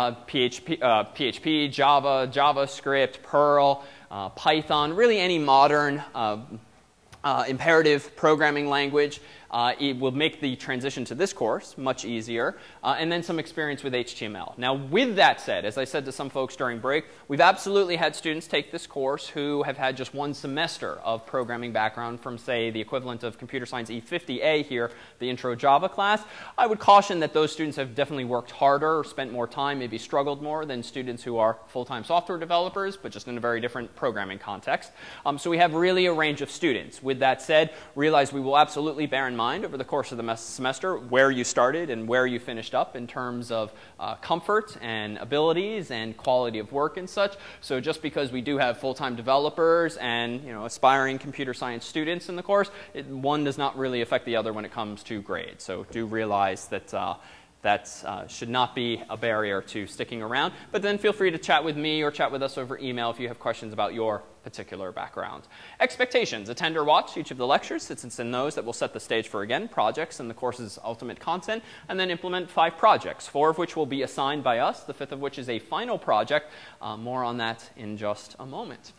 PHP, Java, JavaScript, Perl, Python, really any modern imperative programming language. It will make the transition to this course much easier, and then some experience with HTML. Now, with that said, as I said to some folks during break, we've absolutely had students take this course who have had just 1 semester of programming background from, say, the equivalent of Computer Science E50A here, the Intro Java class. I would caution that those students have definitely worked harder or spent more time, maybe struggled more than students who are full-time software developers, but just in a very different programming context. So we have really a range of students. With that said, realize we will absolutely bear in mind over the course of the semester where you started and where you finished up in terms of comfort and abilities and quality of work and such. So just because we do have full-time developers and aspiring computer science students in the course, one does not really affect the other when it comes to grades. So do realize that that should not be a barrier to sticking around. But then feel free to chat with me or chat with us over email if you have questions about your particular background. Expectations. Attend or watch each of the lectures, since it's in those that will set the stage for, again, projects and the course's ultimate content, and then implement 5 projects, 4 of which will be assigned by us, the 5th of which is a final project. More on that in just a moment.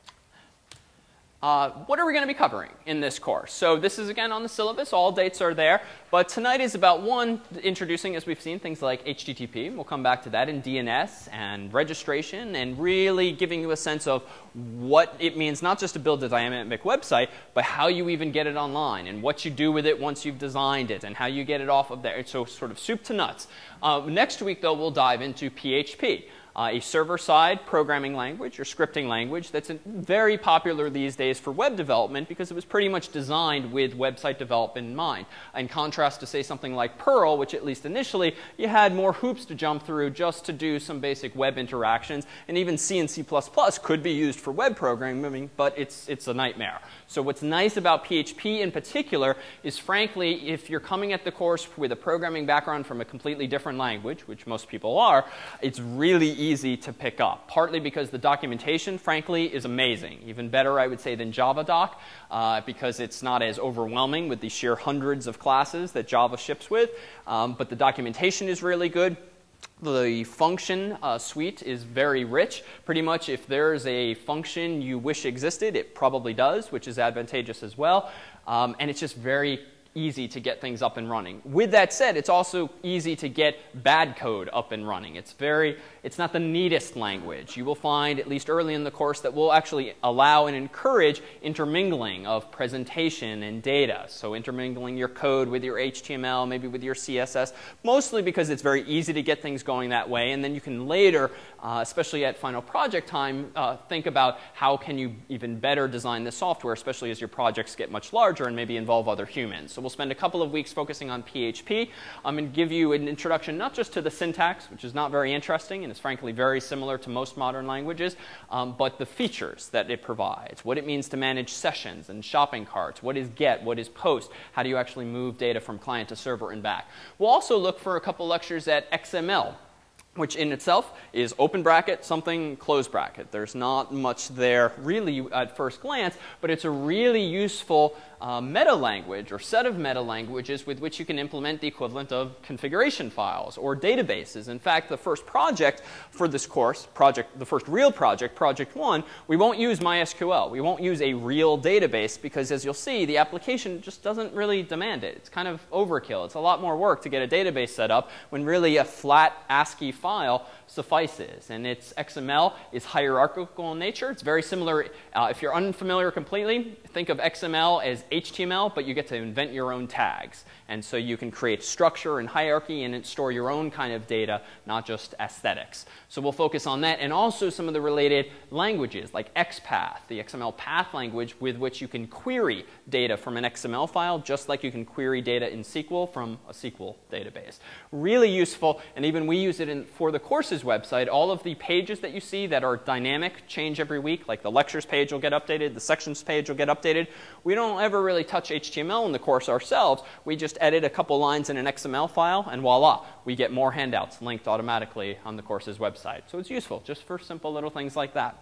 What are we going to be covering in this course? So this is, again, on the syllabus. All dates are there. But tonight is about, 1, introducing, as we've seen, things like HTTP. We'll come back to that, and DNS, and registration, and really giving you a sense of what it means not just to build a dynamic website, but how you even get it online, and what you do with it once you've designed it, and how you get it off of there. It's so sort of soup to nuts. Next week, though, we'll dive into PHP. A server-side programming language or scripting language that's very popular these days for web development because it was pretty much designed with website development in mind. In contrast to, say, something like Perl, which at least initially you had more hoops to jump through just to do some basic web interactions, and even C and C++ could be used for web programming, but it's a nightmare. So what's nice about PHP in particular is, frankly, if you're coming at the course with a programming background from a completely different language, which most people are, it's really easy to pick up, partly because the documentation, frankly, is amazing. Even better, I would say, than JavaDoc, because it's not as overwhelming with the sheer hundreds of classes that Java ships with, but the documentation is really good. The function suite is very rich. Pretty much if there's a function you wish existed, it probably does, which is advantageous as well. and it's just very easy to get things up and running. With that said, it's also easy to get bad code up and running. It's not the neatest language. You will find, at least early in the course, that we'll actually allow and encourage intermingling of presentation and data. So intermingling your code with your HTML, maybe with your CSS, mostly because it's very easy to get things going that way. And then you can later, especially at final project time, think about how can you even better design the software, especially as your projects get much larger and maybe involve other humans. So we'll spend a couple of weeks focusing on PHP and give you an introduction not just to the syntax, which is not very interesting and is frankly very similar to most modern languages, but the features that it provides, what it means to manage sessions and shopping carts, what is get, what is post, how do you actually move data from client to server and back. We'll also look for a couple lectures at XML, which in itself is open bracket, something, close bracket. There's not much there really at first glance, but it's a really useful meta language or set of meta languages with which you can implement the equivalent of configuration files or databases. In fact, the first project for this course, the first real project, Project 1, we won't use MySQL. We won't use a real database because, as you'll see, the application just doesn't really demand it. It's kind of overkill. It's a lot more work to get a database set up when really a flat ASCII file suffices. And its XML is hierarchical in nature. It's very similar. If you're unfamiliar completely, think of XML as HTML, but you get to invent your own tags. And so you can create structure and hierarchy and store your own kind of data, not just aesthetics. So we'll focus on that, and also some of the related languages like XPath, the XML path language with which you can query data from an XML file, just like you can query data in SQL from a SQL database. Really useful, and even we use it for the courses website. All of the pages that you see that are dynamic change every week, like the lectures page will get updated, the sections page will get updated. We don't ever really touch HTML in the course ourselves. We just edit a couple lines in an XML file, and voila, we get more handouts linked automatically on the course's website. So it's useful just for simple little things like that.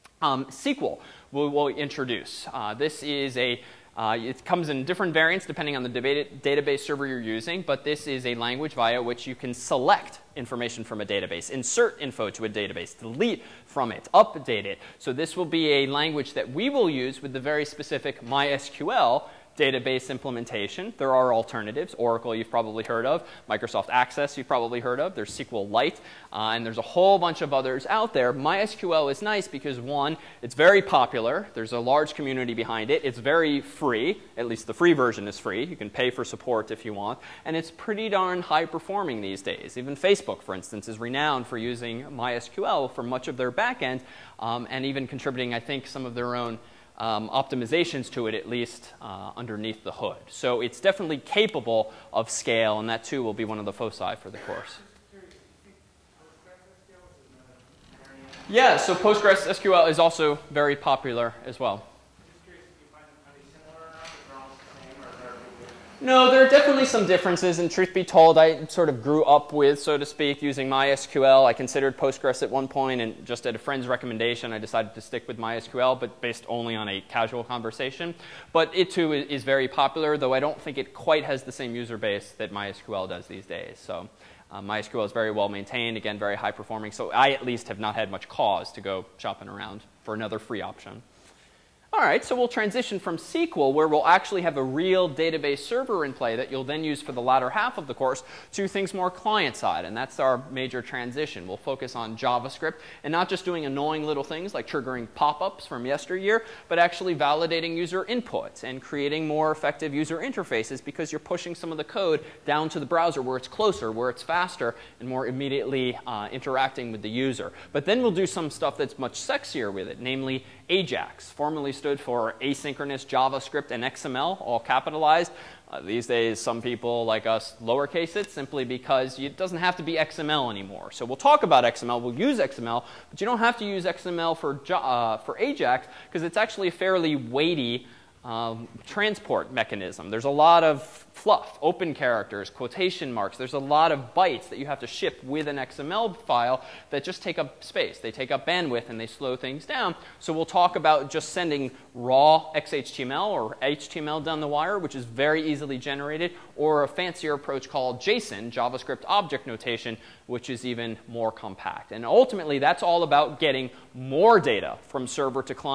SQL we'll introduce. This is it comes in different variants depending on the database server you're using, but this is a language via which you can select information from a database, insert info to a database, delete from it, update it. So this will be a language that we will use with the very specific MySQL database implementation. There are alternatives. Oracle you've probably heard of. Microsoft Access you've probably heard of. There's SQLite, and there's a whole bunch of others out there. MySQL is nice because, one, it's very popular. There's a large community behind it. It's very free. At least the free version is free. You can pay for support if you want. And it's pretty darn high performing these days. Even Facebook, for instance, is renowned for using MySQL for much of their backend, and even contributing, I think, some of their own optimizations to it, at least underneath the hood. So it's definitely capable of scale, and that too will be one of the foci for the course. Yeah, so PostgreSQL is also very popular as well. No, there are definitely some differences, and truth be told, I sort of grew up with, so to speak, using MySQL. I considered Postgres at one point, and just at a friend's recommendation, I decided to stick with MySQL, but based only on a casual conversation. But it, too, is very popular, though I don't think it quite has the same user base that MySQL does these days. So MySQL is very well maintained, again, very high performing, so I at least have not had much cause to go shopping around for another free option. All right, so we'll transition from SQL, where we'll actually have a real database server in play that you'll then use for the latter half of the course, to things more client-side, and that's our major transition. We'll focus on JavaScript, and not just doing annoying little things like triggering pop-ups from yesteryear, but actually validating user input and creating more effective user interfaces, because you're pushing some of the code down to the browser where it's closer, where it's faster, and more immediately interacting with the user. But then we'll do some stuff that's much sexier with it, namely AJAX, formerly stood for asynchronous JavaScript and XML, all capitalized. These days, some people like us lowercase it simply because it doesn't have to be XML anymore. So we'll talk about XML, we'll use XML, but you don't have to use XML for AJAX because it's actually a fairly weighty transport mechanism. There's a lot of fluff, open characters, quotation marks. There's a lot of bytes that you have to ship with an XML file that just take up space. They take up bandwidth and they slow things down. So we'll talk about just sending raw XHTML or HTML down the wire, which is very easily generated, or a fancier approach called JSON, JavaScript Object Notation, which is even more compact. And ultimately, that's all about getting more data from server to client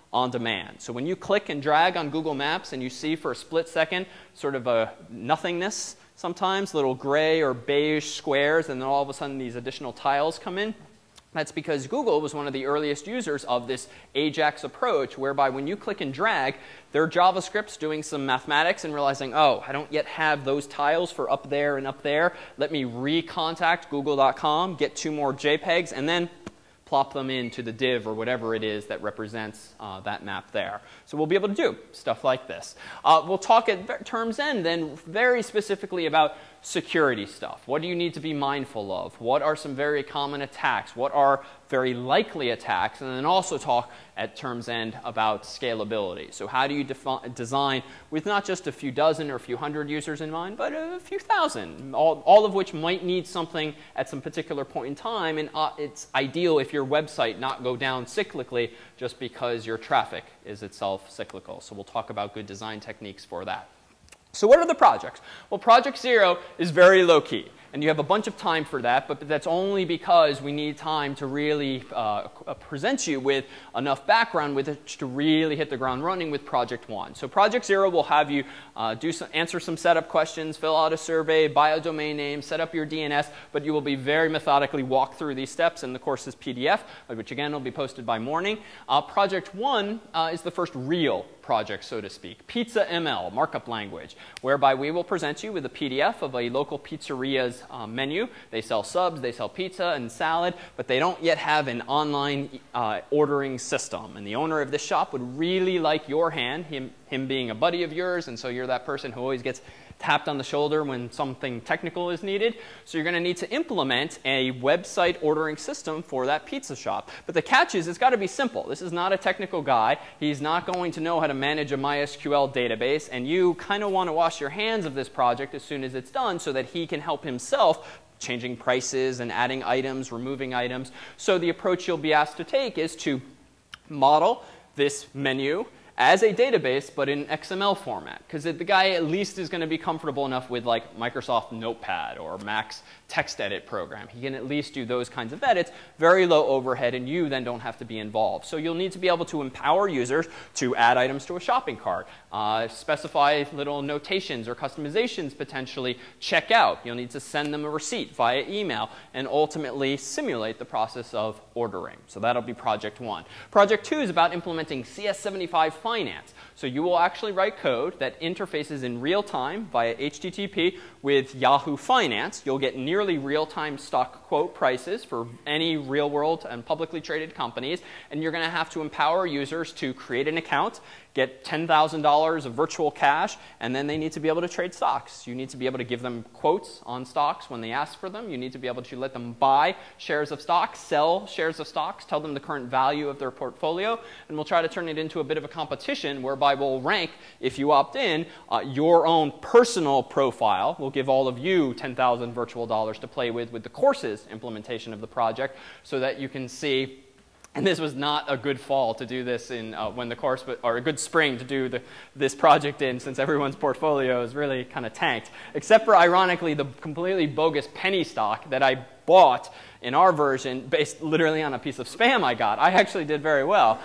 on demand. So when you click and drag on Google Maps and you see for a split second sort of a nothingness sometimes, little gray or beige squares, and then all of a sudden these additional tiles come in, that's because Google was one of the earliest users of this AJAX approach, whereby when you click and drag, their JavaScript's doing some mathematics and realizing, oh, I don't yet have those tiles for up there and up there. Let me recontact google.com, get 2 more JPEGs, and then plop them into the div or whatever it is that represents that map there. So we'll be able to do stuff like this. We'll talk at term's end then very specifically about security stuff. What do you need to be mindful of? What are some very common attacks? What are very likely attacks? And then also talk at term's end about scalability. So how do you design with not just a few dozen or a few hundred users in mind, but a few thousand, all of which might need something at some particular point in time. And it's ideal if your website not go down cyclically just because your traffic is itself cyclical. So we'll talk about good design techniques for that. So what are the projects? Well, Project Zero is very low-key. And you have a bunch of time for that, but that's only because we need time to really present you with enough background with which to really hit the ground running with Project 1. So Project Zero will have you answer some setup questions, fill out a survey, buy a domain name, set up your DNS, but you will be very methodically walk through these steps in the course's PDF, which again will be posted by morning. Project 1 is the first real project, so to speak, Pizza ML, markup language, whereby we will present you with a PDF of a local pizzeria's menu. They sell subs, they sell pizza and salad, but they don't yet have an online ordering system. And the owner of this shop would really like your hand, him being a buddy of yours, and so you're that person who always gets tapped on the shoulder when something technical is needed. So you're going to need to implement a website ordering system for that pizza shop. But the catch is it's got to be simple. This is not a technical guy. He's not going to know how to manage a MySQL database. And you kind of want to wash your hands of this project as soon as it's done so that he can help himself changing prices and adding items, removing items. So the approach you'll be asked to take is to model this menu as a database, but in XML format. Because the guy at least is going to be comfortable enough with like Microsoft Notepad or Mac's text edit program. He can at least do those kinds of edits, very low overhead, and you then don't have to be involved. So you'll need to be able to empower users to add items to a shopping cart, specify little notations or customizations potentially, check out. You'll need to send them a receipt via email, and ultimately simulate the process of ordering. So that'll be Project 1. Project 2 is about implementing CS75 Finance. So you will actually write code that interfaces in real time via HTTP with Yahoo Finance. You'll get nearly real-time stock quote prices for any real-world and publicly traded companies. And you're going to have to empower users to create an account, get $10,000 of virtual cash, and then they need to be able to trade stocks. You need to be able to give them quotes on stocks when they ask for them. You need to be able to let them buy shares of stocks, sell shares of stocks, tell them the current value of their portfolio, and we'll try to turn it into a bit of a competition whereby we'll rank, if you opt in, your own personal profile. We'll give all of you 10,000 virtual dollars to play with the course's implementation of the project so that you can see. And this was not a good fall to do this in when the course, or a good spring to do this project in, since everyone's portfolio is really kind of tanked. Except for, ironically, the completely bogus penny stock that I bought in our version based literally on a piece of spam I got. I actually did very well.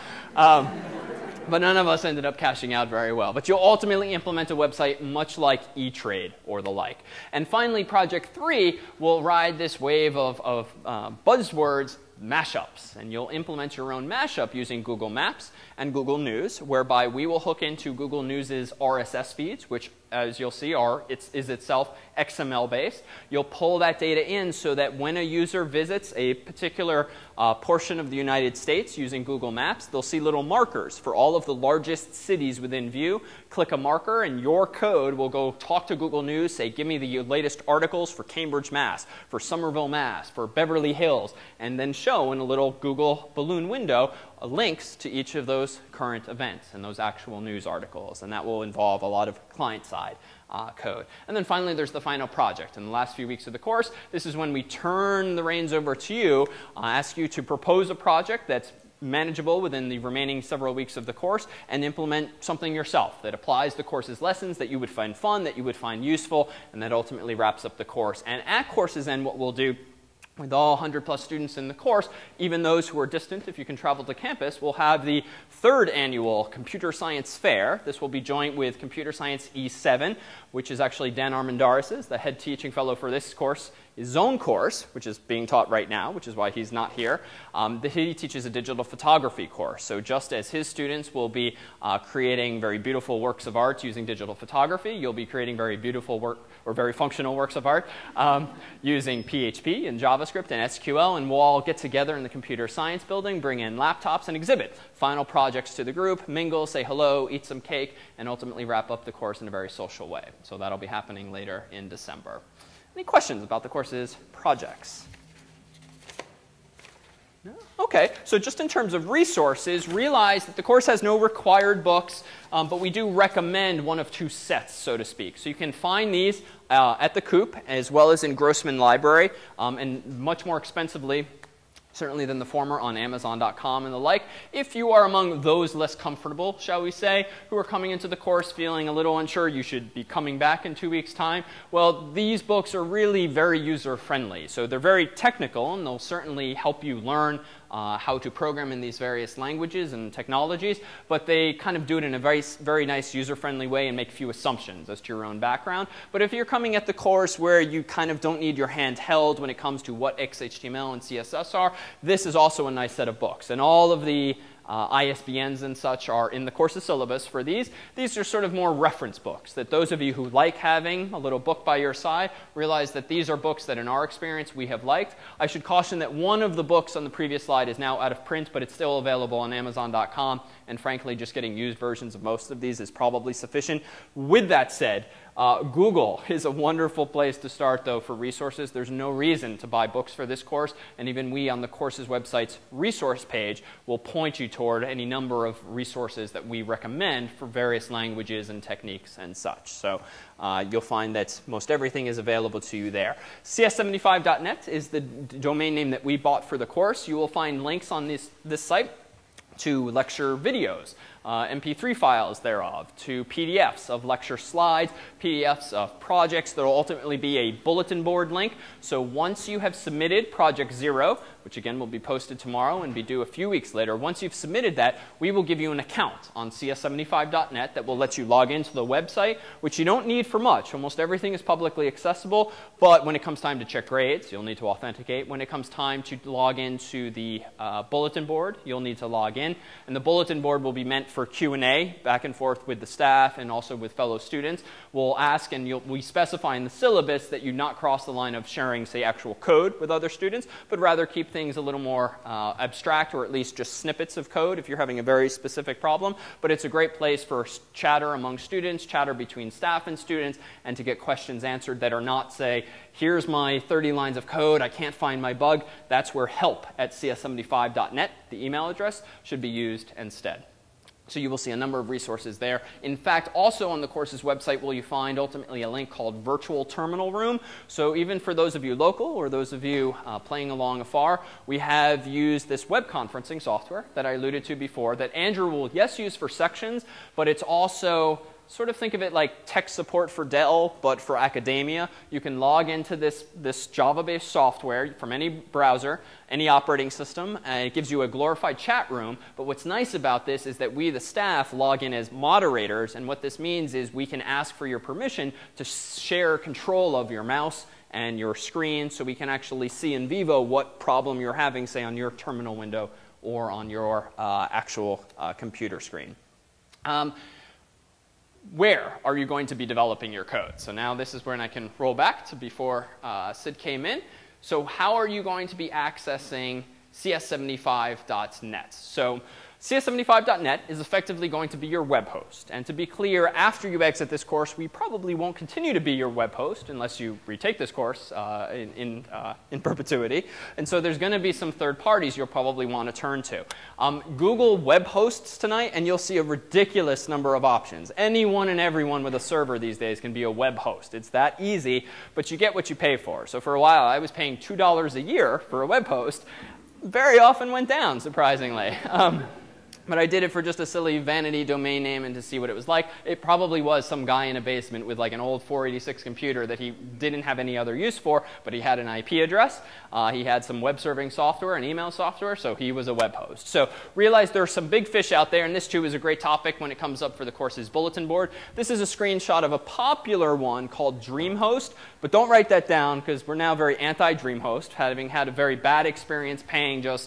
But none of us ended up cashing out very well. But you'll ultimately implement a website much like E-Trade or the like. And finally, Project 3 will ride this wave of buzzwords, mashups. And you'll implement your own mashup using Google Maps and Google News, whereby we will hook into Google News' RSS feeds, which, as you'll see, is itself XML-based. You'll pull that data in so that when a user visits a particular portion of the United States using Google Maps, they'll see little markers for all of the largest cities within view. Click a marker, and your code will go talk to Google News, say, give me the latest articles for Cambridge, Mass., for Somerville, Mass., for Beverly Hills, and then show in a little Google balloon window links to each of those current events and those actual news articles. And that will involve a lot of client-side code. And then finally, there's the final project. In the last few weeks of the course, this is when we turn the reins over to you, ask you to propose a project that's manageable within the remaining several weeks of the course, and implement something yourself that applies the course's lessons that you would find fun, that you would find useful, and that ultimately wraps up the course. And at course's end, what we'll do with all 100+ students in the course, even those who are distant, if you can travel to campus, will have the 3rd annual Computer Science Fair. This will be joint with Computer Science E7, which is actually Dan Armendariz', the head teaching fellow for this course. His own course, which is being taught right now, which is why he's not here, he teaches a digital photography course. So just as his students will be creating very beautiful works of art using digital photography, you'll be creating very beautiful work or very functional works of art using PHP and JavaScript and SQL, and we'll all get together in the computer science building, bring in laptops, and exhibit final projects to the group, mingle, say hello, eat some cake, and ultimately wrap up the course in a very social way. So that'll be happening later in December. Any questions about the course's projects? No? OK, so just in terms of resources, realize that the course has no required books, but we do recommend one of 2 sets, so to speak. So you can find these at the Coop, as well as in Grossman Library, and much more expensively, certainly than the former, on Amazon.com and the like. If you are among those less comfortable, shall we say, who are coming into the course feeling a little unsure, you should be coming back in 2 weeks' time, well, these books are really very user-friendly. So they're very technical, and they'll certainly help you learn how to program in these various languages and technologies, but they kind of do it in a very nice user-friendly way and make few assumptions as to your own background. But if you're coming at the course where you kind of don't need your hand held when it comes to what XHTML and CSS are, this is also a nice set of books. And all of the ISBNs and such are in the course's syllabus for these. These are sort of more reference books that those of you who like having a little book by your side realize that these are books that in our experience we have liked. I should caution that one of the books on the previous slide is now out of print, but it's still available on Amazon.com. And frankly, just getting used versions of most of these is probably sufficient. With that said, Google is a wonderful place to start, though, for resources. There's no reason to buy books for this course, and even we on the course's website's resource page will point you toward any number of resources that we recommend for various languages and techniques and such. So you'll find that most everything is available to you there. CS75.net is the domain name that we bought for the course. You will find links on this site to lecture videos, MP3 files thereof, to PDFs of lecture slides, PDFs of projects. There will ultimately be a bulletin board link. So once you have submitted Project 0, which again will be posted tomorrow and be due a few weeks later, once you've submitted that, we will give you an account on cs75.net that will let you log into the website, which you don't need for much. Almost everything is publicly accessible, but when it comes time to check grades, you'll need to authenticate. When it comes time to log into the bulletin board, you'll need to log in. And the bulletin board will be meant for Q&A back and forth with the staff and also with fellow students. We'll ask, and we specify in the syllabus that you not cross the line of sharing, say, actual code with other students, but rather keep things a little more abstract, or at least just snippets of code if you're having a very specific problem. But it's a great place for chatter among students, chatter between staff and students, and to get questions answered that are not, say, here's my 30 lines of code, I can't find my bug. That's where help@cs75.net, the email address, should be used instead. So you will see a number of resources there. In fact, also on the course's website will you find ultimately a link called Virtual Terminal Room. So even for those of you local or those of you playing along afar, we have used this web conferencing software that I alluded to before that Andrew will, yes, use for sections, but it's also sort of think of it like tech support for Dell, but for academia. You can log into this Java-based software from any browser, any operating system, and it gives you a glorified chat room. But what's nice about this is that we, the staff, log in as moderators. And what this means is we can ask for your permission to share control of your mouse and your screen, so we can actually see in vivo what problem you're having, say, on your terminal window or on your actual computer screen. Where are you going to be developing your code? So now this is when I can roll back to before Sid came in. So how are you going to be accessing cs75.net? So cs75.net is effectively going to be your web host. And to be clear, after you exit this course, we probably won't continue to be your web host unless you retake this course in perpetuity. And so there's going to be some third parties you'll probably want to turn to. Google web hosts tonight, and you'll see a ridiculous number of options. Anyone and everyone with a server these days can be a web host. It's that easy, but you get what you pay for. So for a while, I was paying $2 a year for a web host. Very often went down, surprisingly. But I did it for just a silly vanity domain name and to see what it was like. It probably was some guy in a basement with like an old 486 computer that he didn't have any other use for, but he had an IP address. He had some web serving software and email software, so he was a web host. So realize there are some big fish out there, and this too is a great topic when it comes up for the course's bulletin board. This is a screenshot of a popular one called DreamHost, but don't write that down because we're now very anti-DreamHost, having had a very bad experience paying just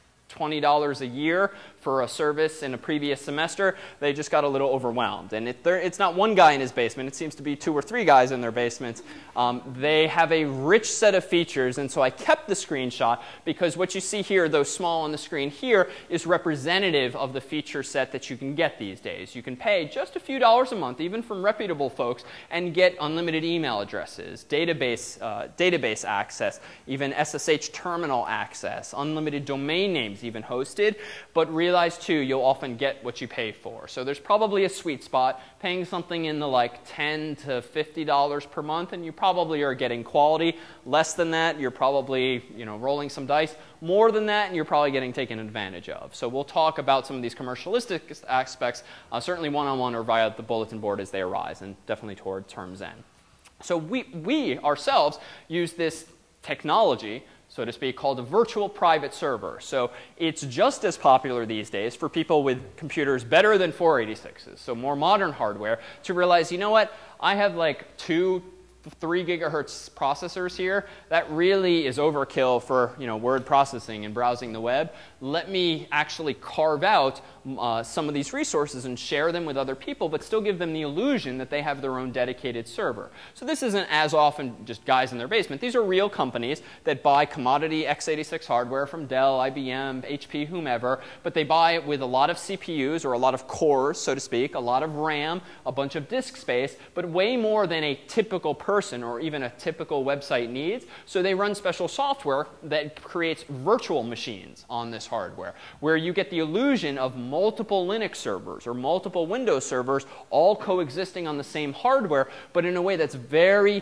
$20 a year for a service in a previous semester. They just got a little overwhelmed. And it's not one guy in his basement. It seems to be 2 or 3 guys in their basements. They have a rich set of features, and so I kept the screenshot because what you see here, though small on the screen here, is representative of the feature set that you can get these days. You can pay just a few dollars a month, even from reputable folks, and get unlimited email addresses, database access, even SSH terminal access, unlimited domain names even hosted. But realize too, you'll often get what you pay for. So there's probably a sweet spot, paying something in the like $10 to $50 per month, and you probably are getting quality. Less than that, you're probably rolling some dice. More than that, and you're probably getting taken advantage of. So we'll talk about some of these commercialistic aspects, certainly one-on-one or via the bulletin board as they arise, and definitely toward term's end. So we ourselves use this technology, so to speak, called a virtual private server. So it's just as popular these days for people with computers better than 486s, so more modern hardware, to realize, you know what, I have like 2, 3 gigahertz processors here. That really is overkill for word processing and browsing the web. Let me actually carve out some of these resources and share them with other people, but still give them the illusion that they have their own dedicated server. So this isn't as often just guys in their basement. These are real companies that buy commodity x86 hardware from Dell, IBM, HP, whomever, but they buy it with a lot of CPUs or a lot of cores, so to speak, a lot of RAM, a bunch of disk space, but way more than a typical person or even a typical website needs. So they run special software that creates virtual machines on this hardware, where you get the illusion of multiple Linux servers or multiple Windows servers all coexisting on the same hardware, but in a way that's very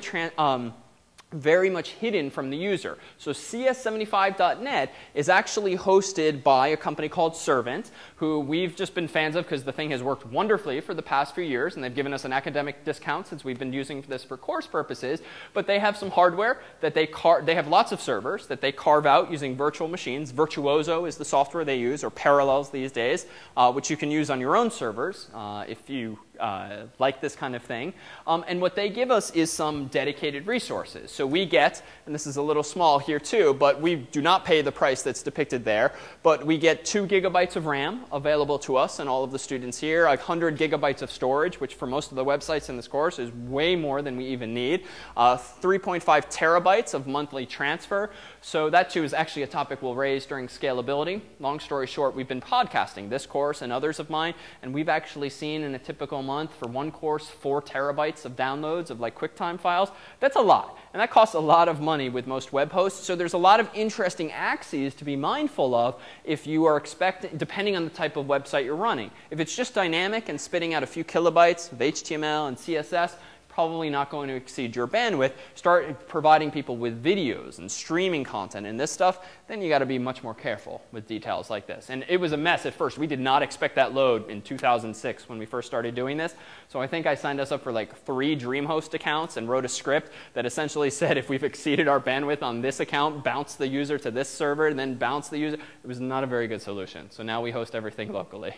much hidden from the user. So CS75.net is actually hosted by a company called Servant, who we've just been fans of because the thing has worked wonderfully for the past few years, and they've given us an academic discount since we've been using this for course purposes. But they have some hardware that they have lots of servers that they carve out using virtual machines. Virtuoso is the software they use, or Parallels these days, which you can use on your own servers if you like this kind of thing. And what they give us is some dedicated resources. So we get, and this is a little small here too, but we do not pay the price that's depicted there, but we get 2 gigabytes of RAM available to us and all of the students here, 100 gigabytes of storage, which for most of the websites in this course is way more than we even need, 3.5 terabytes of monthly transfer. So that too is actually a topic we'll raise during scalability. Long story short, we've been podcasting this course and others of mine, and we've actually seen in a typical month for one course 4 terabytes of downloads of like QuickTime files. That's a lot, and that costs a lot of money with most web hosts. So there's a lot of interesting axes to be mindful of if you are expecting, depending on the type of website you're running. If it's just dynamic and spitting out a few kilobytes of HTML and CSS, probably not going to exceed your bandwidth. Start providing people with videos and streaming content and this stuff, then you got to be much more careful with details like this. And it was a mess at first. We did not expect that load in 2006 when we first started doing this. So I think I signed us up for like 3 DreamHost accounts and wrote a script that essentially said if we've exceeded our bandwidth on this account, bounce the user to this server, and then bounce the user. It was not a very good solution. So now we host everything locally.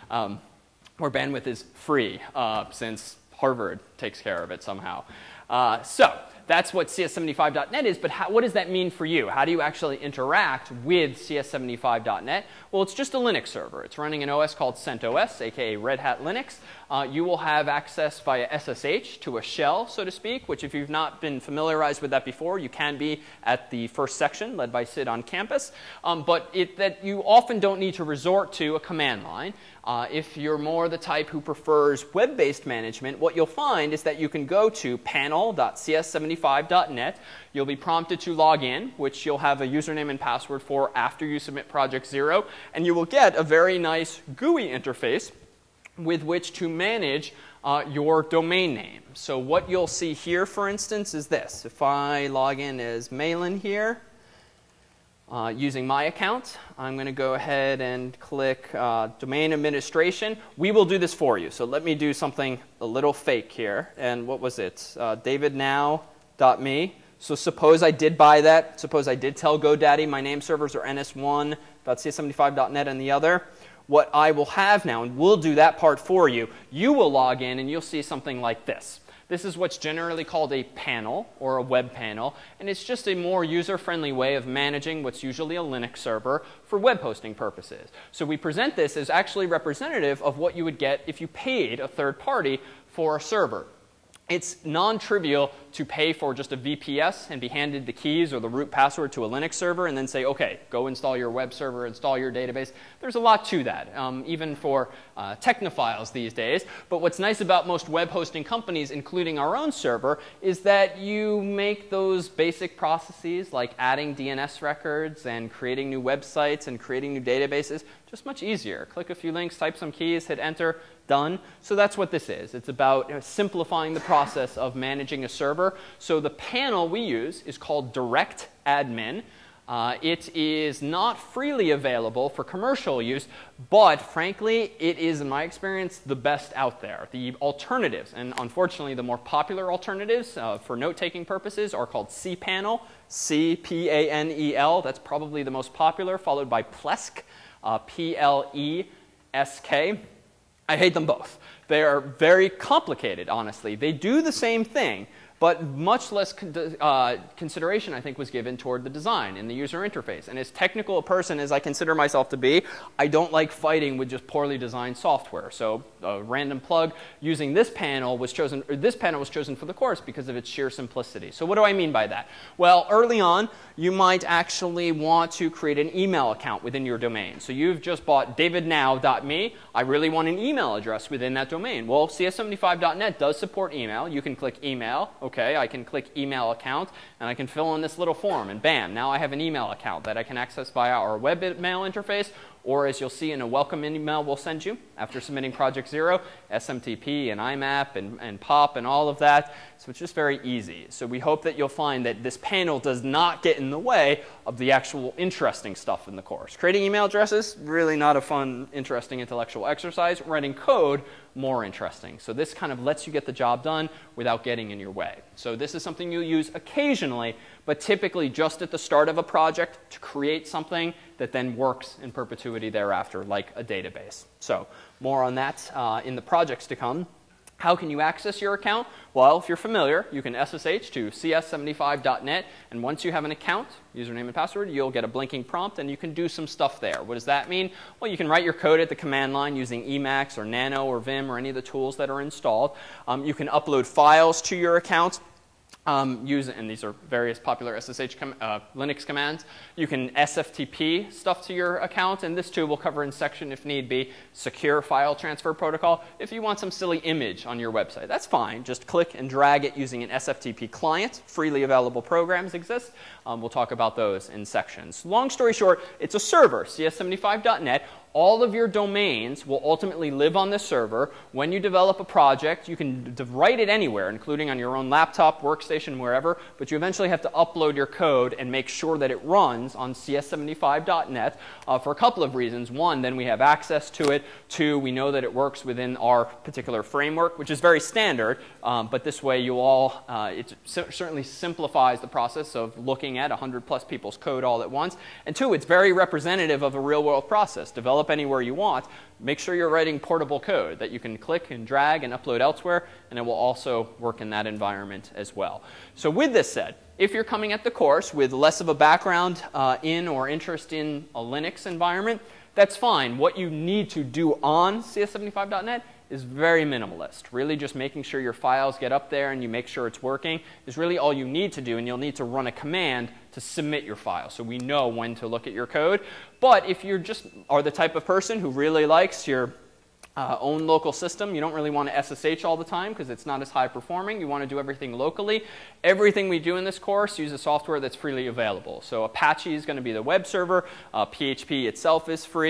Where bandwidth is free since Harvard takes care of it somehow. So that's what CS75.net is, but what does that mean for you? How do you actually interact with CS75.net? Well, it's just a Linux server. It's running an OS called CentOS, aka Red Hat Linux. You will have access via SSH to a shell, so to speak, which if you've not been familiarized with that before, you can be at the first section led by Sid on campus. But that you often don't need to resort to a command line. If you're more the type who prefers web-based management, what you'll find is that you can go to panel.cs75.net. You'll be prompted to log in, which you'll have a username and password for after you submit Project Zero. And you will get a very nice GUI interface with which to manage your domain name. So what you'll see here, for instance, is this. If I log in as Malin here, using my account. I'm going to go ahead and click Domain Administration. We will do this for you. So let me do something a little fake here. And what was it? davidnow.me. So suppose I did buy that. Suppose I did tell GoDaddy my name servers are ns1.cs75.net and the other. What I will have now, and we'll do that part for you, you will log in and you'll see something like this. This is what's generally called a panel or a web panel, and it's just a more user-friendly way of managing what's usually a Linux server for web hosting purposes. So we present this as actually representative of what you would get if you paid a third party for a server. It's non-trivial to pay for just a VPS and be handed the keys or the root password to a Linux server and then say, OK, go install your web server, install your database. There's a lot to that, even for technophiles these days. But what's nice about most web hosting companies, including our own server, is that you make those basic processes like adding DNS records and creating new websites and creating new databases just much easier. Click a few links, type some keys, hit enter. Done. So that's what this is. It's about simplifying the process of managing a server. So the panel we use is called Direct Admin. It is not freely available for commercial use, but frankly, it is, in my experience, the best out there. The alternatives, and unfortunately, the more popular alternatives for note-taking purposes are called cPanel, C-P-A-N-E-L. That's probably the most popular, followed by Plesk, P-L-E-S-K. I hate them both. They are very complicated, honestly. They do the same thing, but much less consideration, I think, was given toward the design and the user interface. And as technical a person as I consider myself to be, I don't like fighting with just poorly designed software. So a random plug using this panel was chosen, or this panel was chosen for the course because of its sheer simplicity. So what do I mean by that? Well, early on, you might actually want to create an email account within your domain. So you've just bought davidnow.me. I really want an email address within that domain. Well, cs75.net does support email. You can click email. OK, I can click email account, and I can fill in this little form. And bam, now I have an email account that I can access via our web mail interface, or as you'll see in a welcome email we'll send you after submitting Project Zero, SMTP and IMAP and POP and all of that. So it's just very easy. So we hope that you'll find that this panel does not get in the way of the actual interesting stuff in the course. Creating email addresses, really not a fun, interesting intellectual exercise. Writing code, more interesting. So this kind of lets you get the job done without getting in your way. So this is something you'll use occasionally, but typically just at the start of a project to create something that then works in perpetuity thereafter, like a database. So more on that in the projects to come. How can you access your account? Well, if you're familiar, you can SSH to cs75.net, and once you have an account, username and password, you'll get a blinking prompt, and you can do some stuff there. What does that mean? Well, you can write your code at the command line using Emacs or Nano or Vim or any of the tools that are installed. You can upload files to your account. And these are various popular SSH Linux commands. You can SFTP stuff to your account, and this too will cover in section if need be. Secure file transfer protocol. If you want some silly image on your website, that's fine. Just click and drag it using an SFTP client. Freely available programs exist. We'll talk about those in sections. Long story short, it's a server, cs75.net. All of your domains will ultimately live on this server. When you develop a project, you can write it anywhere, including on your own laptop, workstation, wherever, but you eventually have to upload your code and make sure that it runs on cs75.net for a couple of reasons. One, then we have access to it. Two, we know that it works within our particular framework, which is very standard, but this way you all, it certainly simplifies the process of looking at 100+ people's code all at once. And two, it's very representative of a real-world process. Develop anywhere you want. Make sure you're writing portable code that you can click and drag and upload elsewhere, and it will also work in that environment as well. So with this said, if you're coming at the course with less of a background in or interest in a Linux environment, that's fine. What you need to do on cs75.net is very minimalist. Really just making sure your files get up there and you make sure it's working is really all you need to do, and you'll need to run a command to submit your file so we know when to look at your code. But if you just are the type of person who really likes your own local system, you don't really want to SSH all the time because it's not as high performing. You want to do everything locally. Everything we do in this course uses software that's freely available. So Apache is going to be the web server. PHP itself is free.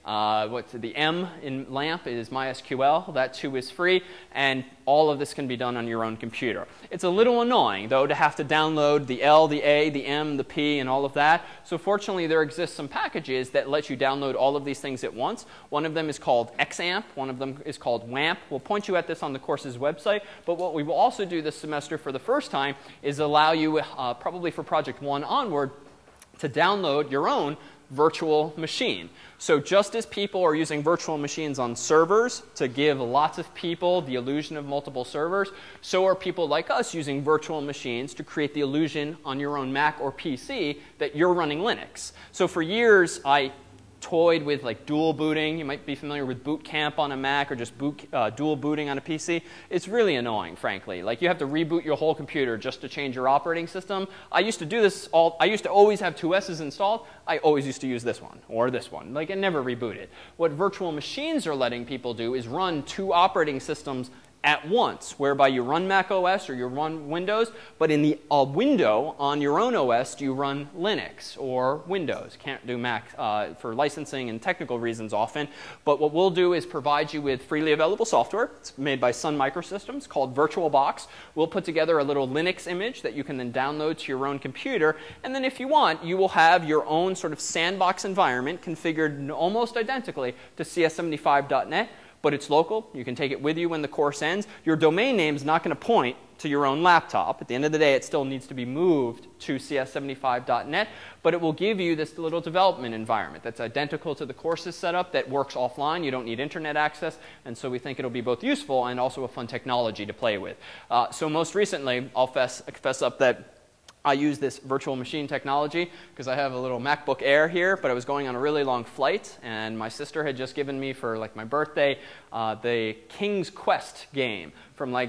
What's the M in LAMP is MySQL. That too is free, and all of this can be done on your own computer. It's a little annoying, though, to have to download the L, the A, the M, the P, and all of that. So fortunately, there exist some packages that let you download all of these things at once. One of them is called XAMPP. One of them is called WAMP. We'll point you at this on the course's website. But what we will also do this semester for the first time is allow you, probably for Project 1 onward, to download your own virtual machine. So just as people are using virtual machines on servers to give lots of people the illusion of multiple servers, so are people like us using virtual machines to create the illusion on your own Mac or PC that you're running Linux. So for years, I toyed with like dual booting. You might be familiar with Boot Camp on a Mac or just dual booting on a PC. It's really annoying, frankly. Like you have to reboot your whole computer just to change your operating system. I used to do this I used to always have 2S's installed. I always used to use this one or this one. Like it never rebooted. What virtual machines are letting people do is run 2 operating systems at once, whereby you run Mac OS or you run Windows, but in the window on your own OS, you run Linux or Windows. Can't do Mac for licensing and technical reasons often, but what we'll do is provide you with freely available software. It's made by Sun Microsystems called VirtualBox. We'll put together a little Linux image that you can then download to your own computer, and then if you want, you will have your own sort of sandbox environment configured almost identically to CS75.NET. But it's local. You can take it with you when the course ends. Your domain name is not going to point to your own laptop. At the end of the day, it still needs to be moved to CS75.NET, but it will give you this little development environment that's identical to the course's setup that works offline. You don't need internet access, and so we think it'll be both useful and also a fun technology to play with. So most recently, I'll confess up that I use this virtual machine technology because I have a little MacBook Air here, but I was going on a really long flight, and my sister had just given me for like my birthday the King's Quest game from like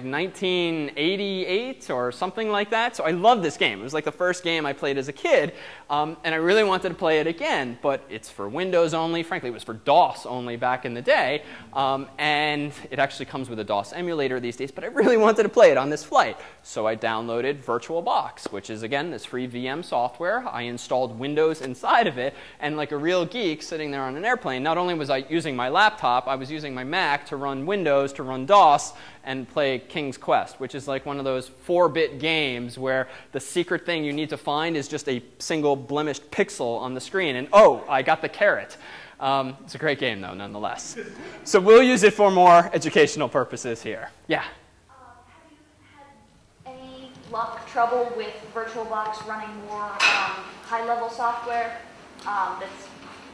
1988 or something like that. So I love this game. It was like the first game I played as a kid, and I really wanted to play it again, but it's for Windows only. Frankly, it was for DOS only back in the day, and it actually comes with a DOS emulator these days, but I really wanted to play it on this flight. So I downloaded VirtualBox, which is, again, this free VM software. I installed Windows inside of it, and like a real geek sitting there on an airplane, not only was I using my laptop, I was using my Mac to run Windows, to run DOS, and play King's Quest, which is like one of those 4-bit games where the secret thing you need to find is just a single blemished pixel on the screen. And oh, I got the carrot. It's a great game, though, nonetheless. So we'll use it for more educational purposes here. Yeah? Have you had any luck, trouble with VirtualBox running more high-level software that's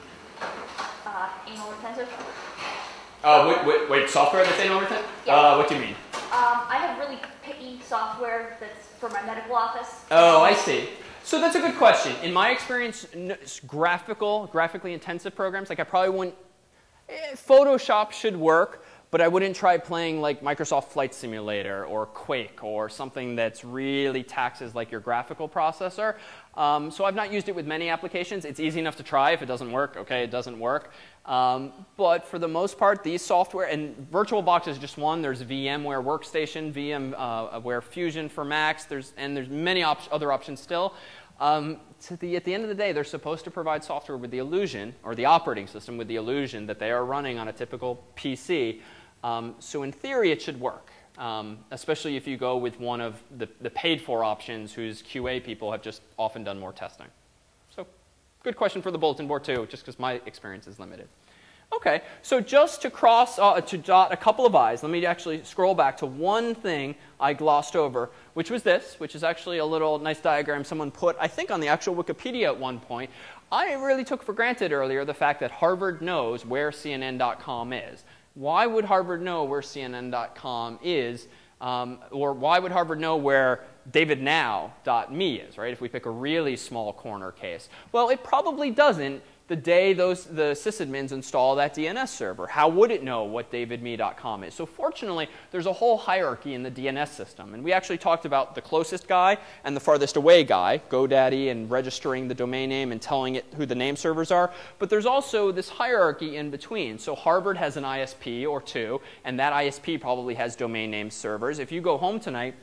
anal retentive? Wait, software that's anal retentive? Yeah. What do you mean? I have really picky software that's for my medical office. Oh, I see. So that's a good question. In my experience, graphically intensive programs, like I probably wouldn't, Photoshop should work, but I wouldn't try playing like Microsoft Flight Simulator or Quake or something that's really taxes like your graphical processor. So I've not used it with many applications. It's easy enough to try. If it doesn't work, okay, it doesn't work. But for the most part, these software, and VirtualBox is just one. There's VMware Workstation, VMware Fusion for Macs, and there's many other options still. At the end of the day, they're supposed to provide software with the illusion, or the operating system with the illusion that they are running on a typical PC. So in theory, it should work, especially if you go with one of the paid-for options whose QA people have just often done more testing. So good question for the bulletin board, too, just because my experience is limited. OK, so just to dot a couple of I's, let me actually scroll back to one thing I glossed over, which was this, which is actually a little nice diagram someone put, I think, on the actual Wikipedia at one point. I really took for granted earlier the fact that Harvard knows where CNN.com is. Why would Harvard know where CNN.com is? Or why would Harvard know where davidnow.me is, right, if we pick a really small corner case? Well, it probably doesn't the day the sysadmins install that DNS server. How would it know what davidme.com is? So fortunately, there's a whole hierarchy in the DNS system. And we actually talked about the closest guy and the farthest away guy, GoDaddy and registering the domain name and telling it who the name servers are. But there's also this hierarchy in between. So Harvard has an ISP or two, and that ISP probably has domain name servers. If you go home tonight,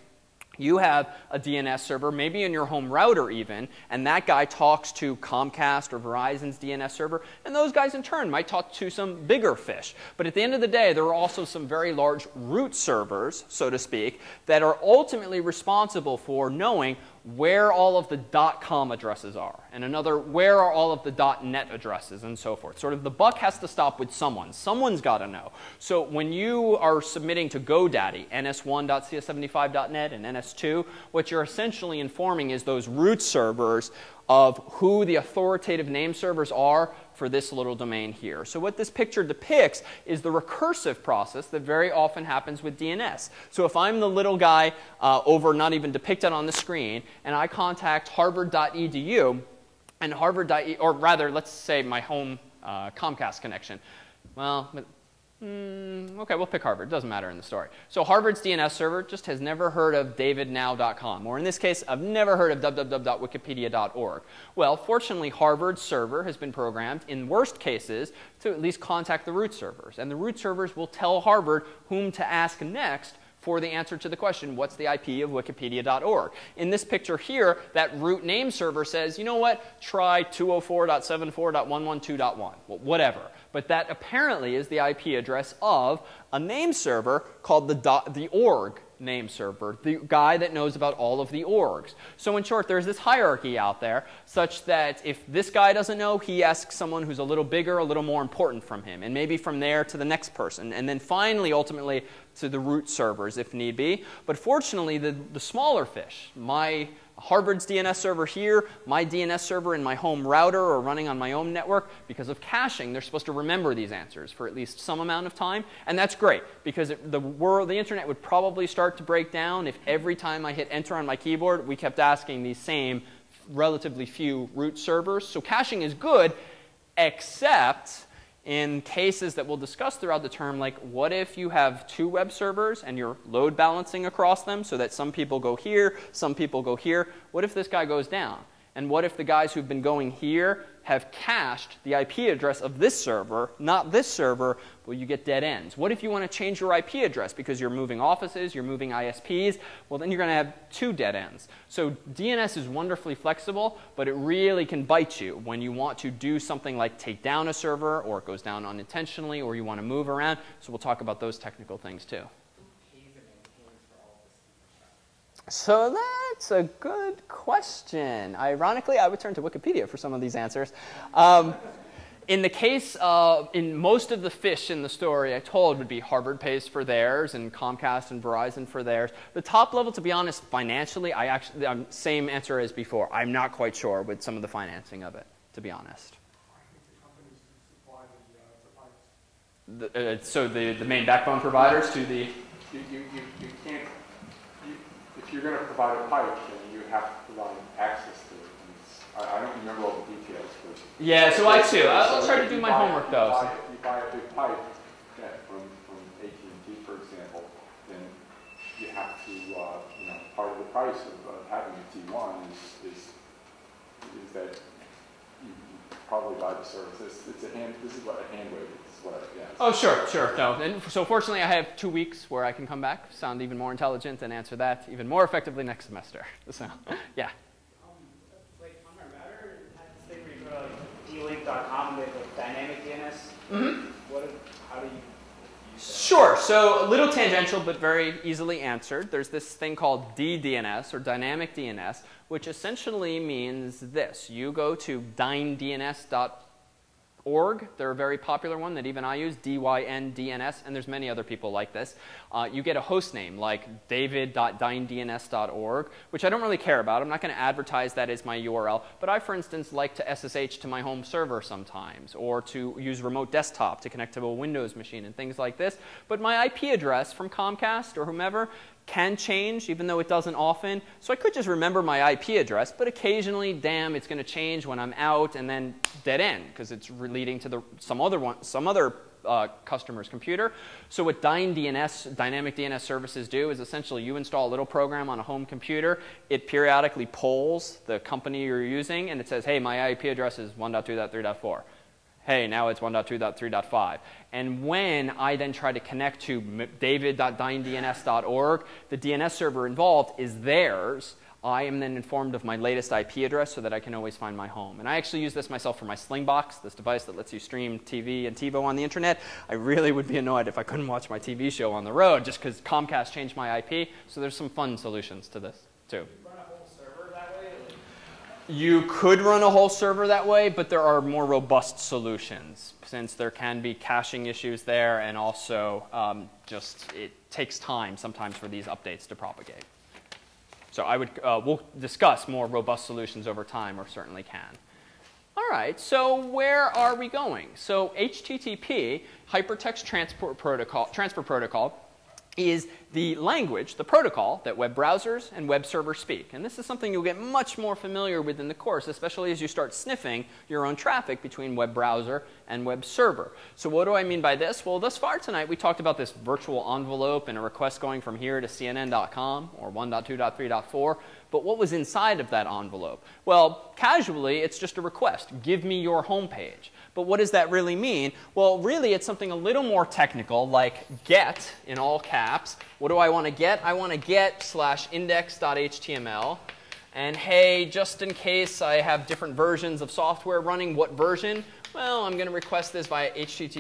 You have a DNS server, maybe in your home router even, and that guy talks to Comcast or Verizon's DNS server, and those guys in turn might talk to some bigger fish. But at the end of the day, there are also some very large root servers, so to speak, that are ultimately responsible for knowing where all of the .com addresses are, and another, where are all of the .net addresses, and so forth. Sort of the buck has to stop with someone. Someone's got to know. So when you are submitting to GoDaddy, ns1.cs75.net and ns2, what you're essentially informing is those root servers of who the authoritative name servers are for this little domain here. So what this picture depicts is the recursive process that very often happens with DNS. So if I'm the little guy over, not even depicted on the screen, and I contact harvard.edu, and harvard.edu, or rather, let's say my home Comcast connection. Well, okay, we'll pick Harvard. Doesn't matter in the story. So Harvard's DNS server just has never heard of davidnow.com. Or in this case, I've never heard of www.wikipedia.org. Well, fortunately, Harvard's server has been programmed, in worst cases, to at least contact the root servers. And the root servers will tell Harvard whom to ask next for the answer to the question, what's the IP of wikipedia.org? In this picture here, that root name server says, you know what, try 204.74.112.1, well, whatever. But that apparently is the IP address of a name server called the org name server, the guy that knows about all of the orgs. So in short, there's this hierarchy out there such that if this guy doesn't know, he asks someone who's a little bigger, a little more important from him, and maybe from there to the next person, and then finally, ultimately, to the root servers if need be. But fortunately, the smaller fish, my Harvard's DNS server here, my DNS server in my home router or running on my own network, because of caching, they're supposed to remember these answers for at least some amount of time. And that's great, because the internet would probably start to break down if every time I hit enter on my keyboard, we kept asking these same relatively few root servers. So caching is good, except in cases that we'll discuss throughout the term, like what if you have two web servers and you're load balancing across them so that some people go here, some people go here? What if this guy goes down? And what if the guys who've been going here have cached the IP address of this server, not this server? Well, you get dead ends. What if you want to change your IP address because you're moving offices, you're moving ISPs? Well, then you're going to have two dead ends. So DNS is wonderfully flexible, but it really can bite you when you want to do something like take down a server, or it goes down unintentionally, or you want to move around. So we'll talk about those technical things too. So that's a good question. Ironically, I would turn to Wikipedia for some of these answers. In the case of, in most of the fish in the story I told would be Harvard pays for theirs and Comcast and Verizon for theirs. The top level, to be honest, financially, same answer as before. I'm not quite sure with some of the financing of it, to be honest. So the main backbone providers to the... You can't... If you're going to provide a pipe, then you have to provide access to it. I don't remember all the details. But yeah, so I too. I'll try to do my homework though. If you buy a big pipe from AT&T, for example, then you have to, part of the price of having a T1 is that you probably buy the service. This is what a hand wave is. Oh, sure. No. And so fortunately, I have 2 weeks where I can come back, sound even more intelligent, and answer that even more effectively next semester. So, yeah. Like on our router, it has this thing where you go to dlink.com with dynamic DNS. How do you use that? Sure. So a little tangential, but very easily answered. There's this thing called DDNS, or dynamic DNS, which essentially means this. You go to dyndns.org. They're a very popular one that even I use, DYNDNS, and there's many other people like this. You get a host name like david.dyndns.org, which I don't really care about. I'm not going to advertise that as my URL, but I, for instance, like to SSH to my home server sometimes, or to use remote desktop to connect to a Windows machine and things like this. But my IP address from Comcast or whomever can change, even though it doesn't often. So I could just remember my IP address, but occasionally, damn, it's going to change when I'm out, and then dead end, because it's leading to some other customer's computer. So what dynamic DNS services do is essentially you install a little program on a home computer. It periodically polls the company you're using, and it says, hey, my IP address is 1.2.3.4. hey, now it's 1.2.3.5. And when I then try to connect to david.dinedns.org, the DNS server involved is theirs. I am then informed of my latest IP address so that I can always find my home. And I actually use this myself for my Slingbox, this device that lets you stream TV and TiVo on the internet. I really would be annoyed if I couldn't watch my TV show on the road just because Comcast changed my IP. So there's some fun solutions to this, too. Run a whole server that way? You could run a whole server that way, but there are more robust solutions since there can be caching issues there, and also it takes time sometimes for these updates to propagate. So we'll discuss more robust solutions over time, or certainly can. All right, so where are we going? So HTTP, Hypertext Transfer Protocol, is the language, the protocol, that web browsers and web servers speak. And this is something you'll get much more familiar with in the course, especially as you start sniffing your own traffic between web browser and web server. So what do I mean by this? Well, thus far tonight, we talked about this virtual envelope and a request going from here to CNN.com or 1.2.3.4. But what was inside of that envelope? Well, casually, it's just a request. Give me your home page. But what does that really mean? Well, really, it's something a little more technical, like get in all caps. What do I want to get? I want to get /index.html. And hey, just in case I have different versions of software running, what version? Well, I'm going to request this via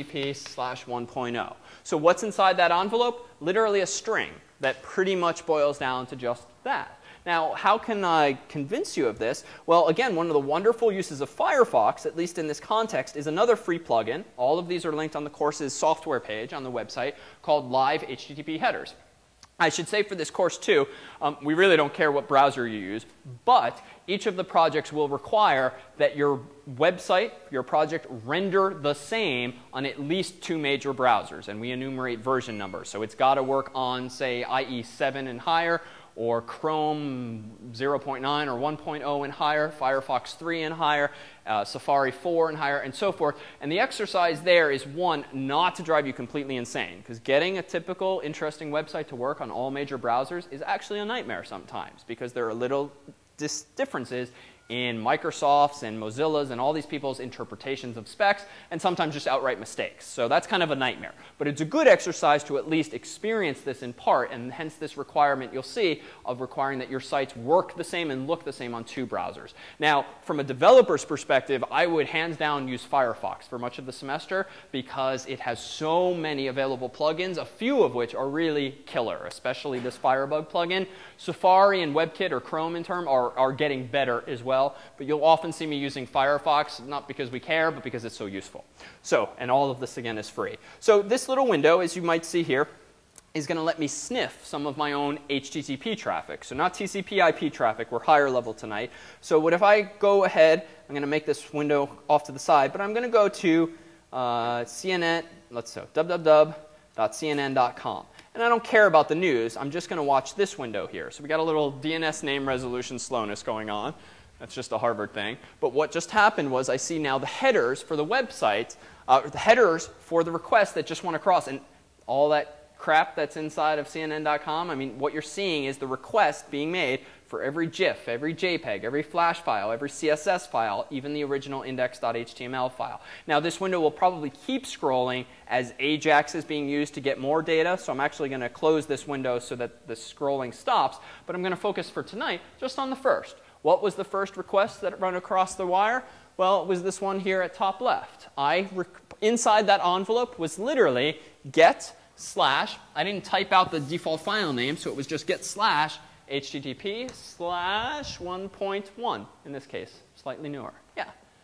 HTTP/1.0. So what's inside that envelope? Literally a string that pretty much boils down to just that. Now, how can I convince you of this? Well, again, one of the wonderful uses of Firefox, at least in this context, is another free plugin. All of these are linked on the course's software page on the website called Live HTTP Headers. I should say for this course, too, we really don't care what browser you use, but each of the projects will require that your website, your project, render the same on at least 2 major browsers. And we enumerate version numbers. So it's got to work on, say, IE 7 and higher, or Chrome 0.9 or 1.0 and higher, Firefox 3 and higher, Safari 4 and higher, and so forth. And the exercise there is, one, not to drive you completely insane, because getting a typical interesting website to work on all major browsers is actually a nightmare sometimes, because there are little differences in Microsoft's and Mozilla's and all these people's interpretations of specs, and sometimes just outright mistakes. So that's kind of a nightmare. But it's a good exercise to at least experience this in part, and hence this requirement you'll see of requiring that your sites work the same and look the same on 2 browsers. Now, from a developer's perspective, I would hands down use Firefox for much of the semester because it has so many available plugins, a few of which are really killer, especially this Firebug plugin. Safari and WebKit, or Chrome in term, are getting better as well. But you'll often see me using Firefox, not because we care, but because it's so useful. So, and all of this, again, is free. So this little window, as you might see here, is going to let me sniff some of my own HTTP traffic. So not TCP IP traffic. We're higher level tonight. So what if I go ahead, I'm going to make this window off to the side, but I'm going to go to CNN, let's see, www.cnn.com. And I don't care about the news. I'm just going to watch this window here. So we got a little DNS name resolution slowness going on. That's just a Harvard thing. But what just happened was I see now the headers for the website, the headers for the requests that just went across. And all that crap that's inside of CNN.com, I mean, what you're seeing is the request being made for every GIF, every JPEG, every Flash file, every CSS file, even the original index.html file. Now, this window will probably keep scrolling as AJAX is being used to get more data. So I'm actually going to close this window so that the scrolling stops. But I'm going to focus for tonight just on the first. What was the first request that ran across the wire? Well, it was this one here at top left. Inside that envelope was literally get / I didn't type out the default file name, so it was just get / HTTP /1.1 in this case, slightly newer. Yeah?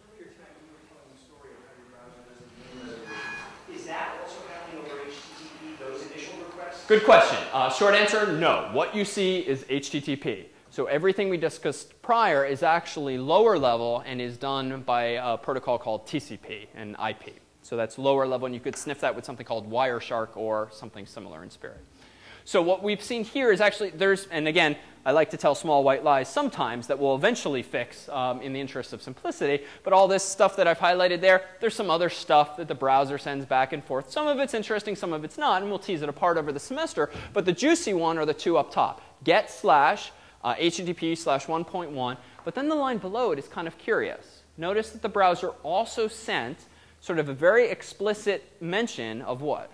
Is that also happening over HTTP, those initial requests? Good question. Short answer, no. What you see is HTTP. So everything we discussed prior is actually lower level and is done by a protocol called TCP and IP. So that's lower level, and you could sniff that with something called Wireshark or something similar in spirit. So what we've seen here is actually and again, I like to tell small white lies sometimes that we'll eventually fix in the interest of simplicity. But all this stuff that I've highlighted there's some other stuff that the browser sends back and forth. Some of it's interesting, some of it's not, and we'll tease it apart over the semester. But the juicy one are the 2 up top. Get / HTTP /1.1. But then the line below it is kind of curious. Notice that the browser also sent sort of a very explicit mention of what?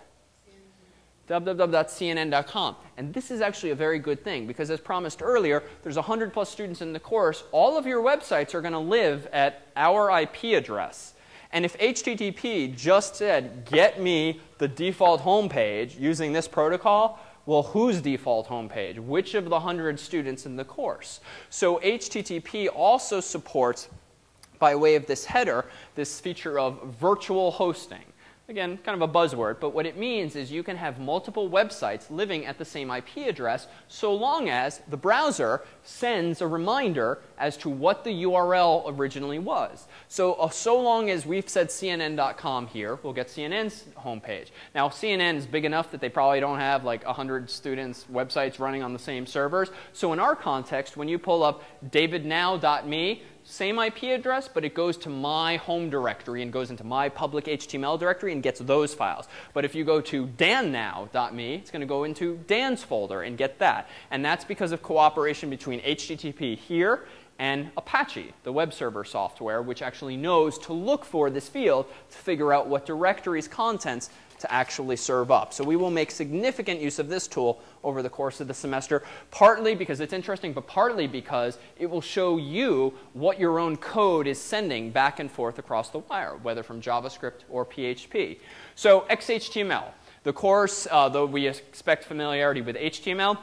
www.cnn.com. And this is actually a very good thing, because as promised earlier, there's 100+ students in the course. All of your websites are going to live at our IP address. And if HTTP just said, get me the default homepage using this protocol, well, whose default homepage? Which of the 100 students in the course? So HTTP also supports, by way of this header, this feature of virtual hosting. Again, kind of a buzzword, but what it means is you can have multiple websites living at the same IP address so long as the browser sends a reminder as to what the URL originally was. So, so long as we've said CNN.com here, we'll get CNN's homepage. Now, CNN is big enough that they probably don't have like 100 students' websites running on the same servers. So in our context, when you pull up davidnow.me, same IP address, but it goes to my home directory and goes into my public HTML directory and gets those files. But if you go to dannow.me, it's going to go into Dan's folder and get that. And that's because of cooperation between HTTP here and Apache, the web server software, which actually knows to look for this field to figure out what directory's contents to actually serve up. So we will make significant use of this tool over the course of the semester, partly because it's interesting, but partly because it will show you what your own code is sending back and forth across the wire, whether from JavaScript or PHP. So XHTML. The course, though we expect familiarity with HTML,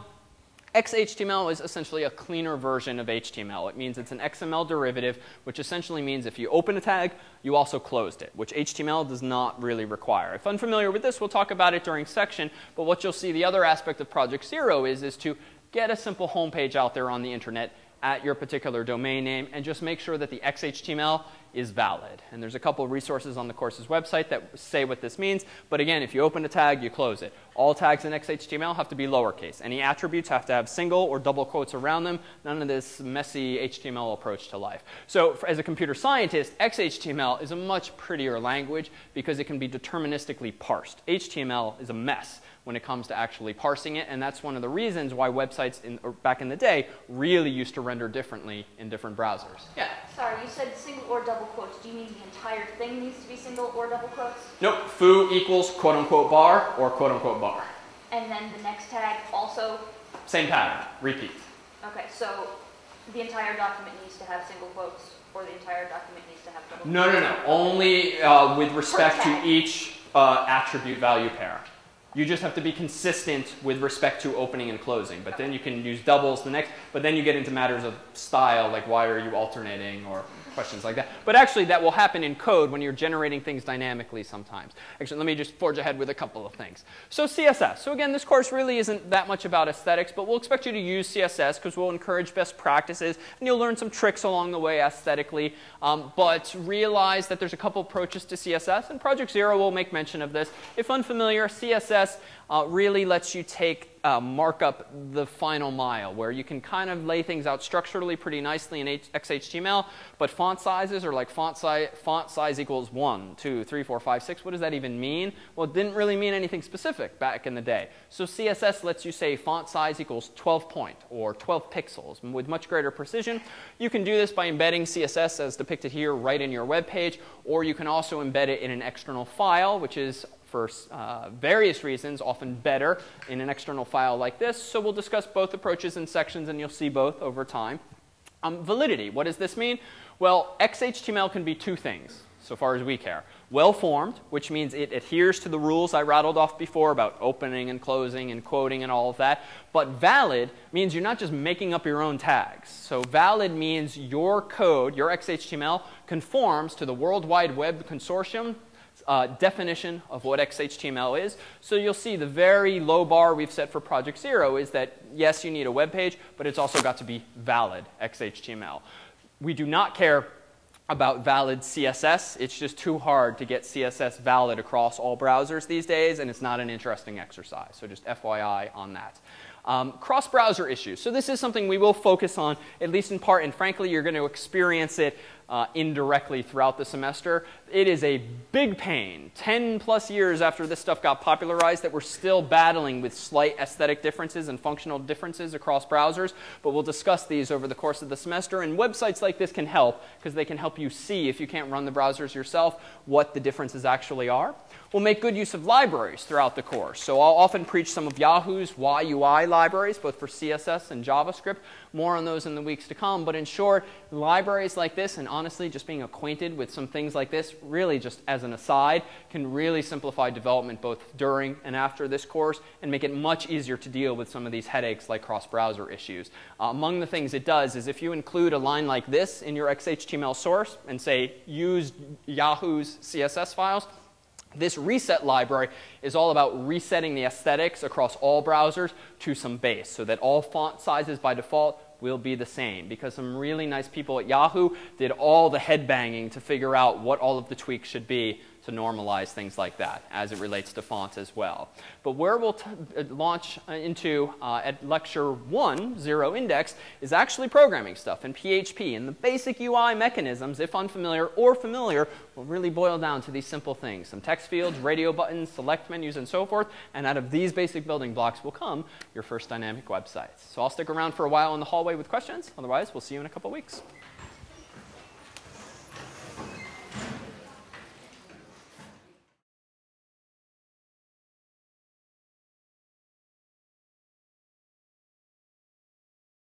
XHTML is essentially a cleaner version of HTML. It means it's an XML derivative, which essentially means if you open a tag, you also closed it, which HTML does not really require. If unfamiliar with this, we'll talk about it during section, but what you'll see the other aspect of Project Zero is to get a simple homepage out there on the internet at your particular domain name and just make sure that the XHTML is valid. And there's a couple of resources on the course's website that say what this means. But again, if you open a tag, you close it. All tags in XHTML have to be lowercase. Any attributes have to have single or double quotes around them. None of this messy HTML approach to life. So as a computer scientist, XHTML is a much prettier language because it can be deterministically parsed. HTML is a mess when it comes to actually parsing it, and that's one of the reasons why websites back in the day really used to render differently in different browsers. Yeah? Sorry, you said single or double quotes. Do you mean the entire thing needs to be single or double quotes? Nope. Foo equals quote-unquote bar or quote-unquote bar. And then the next tag also? Same pattern. Repeat. Okay, so the entire document needs to have single quotes, or the entire document needs to have double quotes? No. Only with respect to each attribute value pair. You just have to be consistent with respect to opening and closing. But then you can use doubles the next. But then you get into matters of style, like why are you alternating or questions like that. But actually, that will happen in code when you're generating things dynamically sometimes. Actually, let me just forge ahead with a couple of things. So CSS. So again, this course really isn't that much about aesthetics, but we'll expect you to use CSS because we'll encourage best practices, and you'll learn some tricks along the way aesthetically. But realize that there's a couple approaches to CSS, and Project Zero will make mention of this. If unfamiliar, CSS really lets you mark up the final mile, where you can kind of lay things out structurally pretty nicely in XHTML, but font sizes are like font size equals 1, 2, 3, 4, 5, 6. What does that even mean? Well, it didn't really mean anything specific back in the day. So CSS lets you say font size equals 12 point or 12 pixels with much greater precision. You can do this by embedding CSS as depicted here right in your web page, or you can also embed it in an external file, which is for various reasons, often better in an external file like this. So we'll discuss both approaches in sections, and you'll see both over time. Validity, what does this mean? Well, XHTML can be two things, so far as we care. Well-formed, which means it adheres to the rules I rattled off before about opening and closing and quoting and all of that. But valid means you're not just making up your own tags. So valid means your code, your XHTML, conforms to the World Wide Web Consortium definition of what XHTML is. So you'll see the very low bar we've set for Project Zero is that, yes, you need a web page, but it's also got to be valid XHTML. We do not care about valid CSS. It's just too hard to get CSS valid across all browsers these days, and it's not an interesting exercise. So just FYI on that. Cross-browser issues. So this is something we will focus on, at least in part, and frankly, you're going to experience it indirectly throughout the semester. It is a big pain, 10 plus years after this stuff got popularized, that we're still battling with slight aesthetic differences and functional differences across browsers, but we'll discuss these over the course of the semester, and websites like this can help because they can help you see, if you can't run the browsers yourself, what the differences actually are. We'll make good use of libraries throughout the course. So I'll often preach some of Yahoo's YUI libraries, both for CSS and JavaScript. More on those in the weeks to come. But in short, libraries like this, and honestly, just being acquainted with some things like this, really just as an aside, can really simplify development both during and after this course and make it much easier to deal with some of these headaches like cross-browser issues. Among the things it does is if you include a line like this in your XHTML source and say, use Yahoo's CSS files, this reset library is all about resetting the aesthetics across all browsers to some base so that all font sizes by default will be the same, because some really nice people at Yahoo did all the headbanging to figure out what all of the tweaks should be to normalize things like that as it relates to fonts as well. But where we'll launch into at lecture 1, Zero Index, is actually programming stuff in PHP. And the basic UI mechanisms, if unfamiliar or familiar, will really boil down to these simple things. Some text fields, radio buttons, select menus, and so forth. And out of these basic building blocks will come your first dynamic websites. So I'll stick around for a while in the hallway with questions. Otherwise, we'll see you in a couple weeks.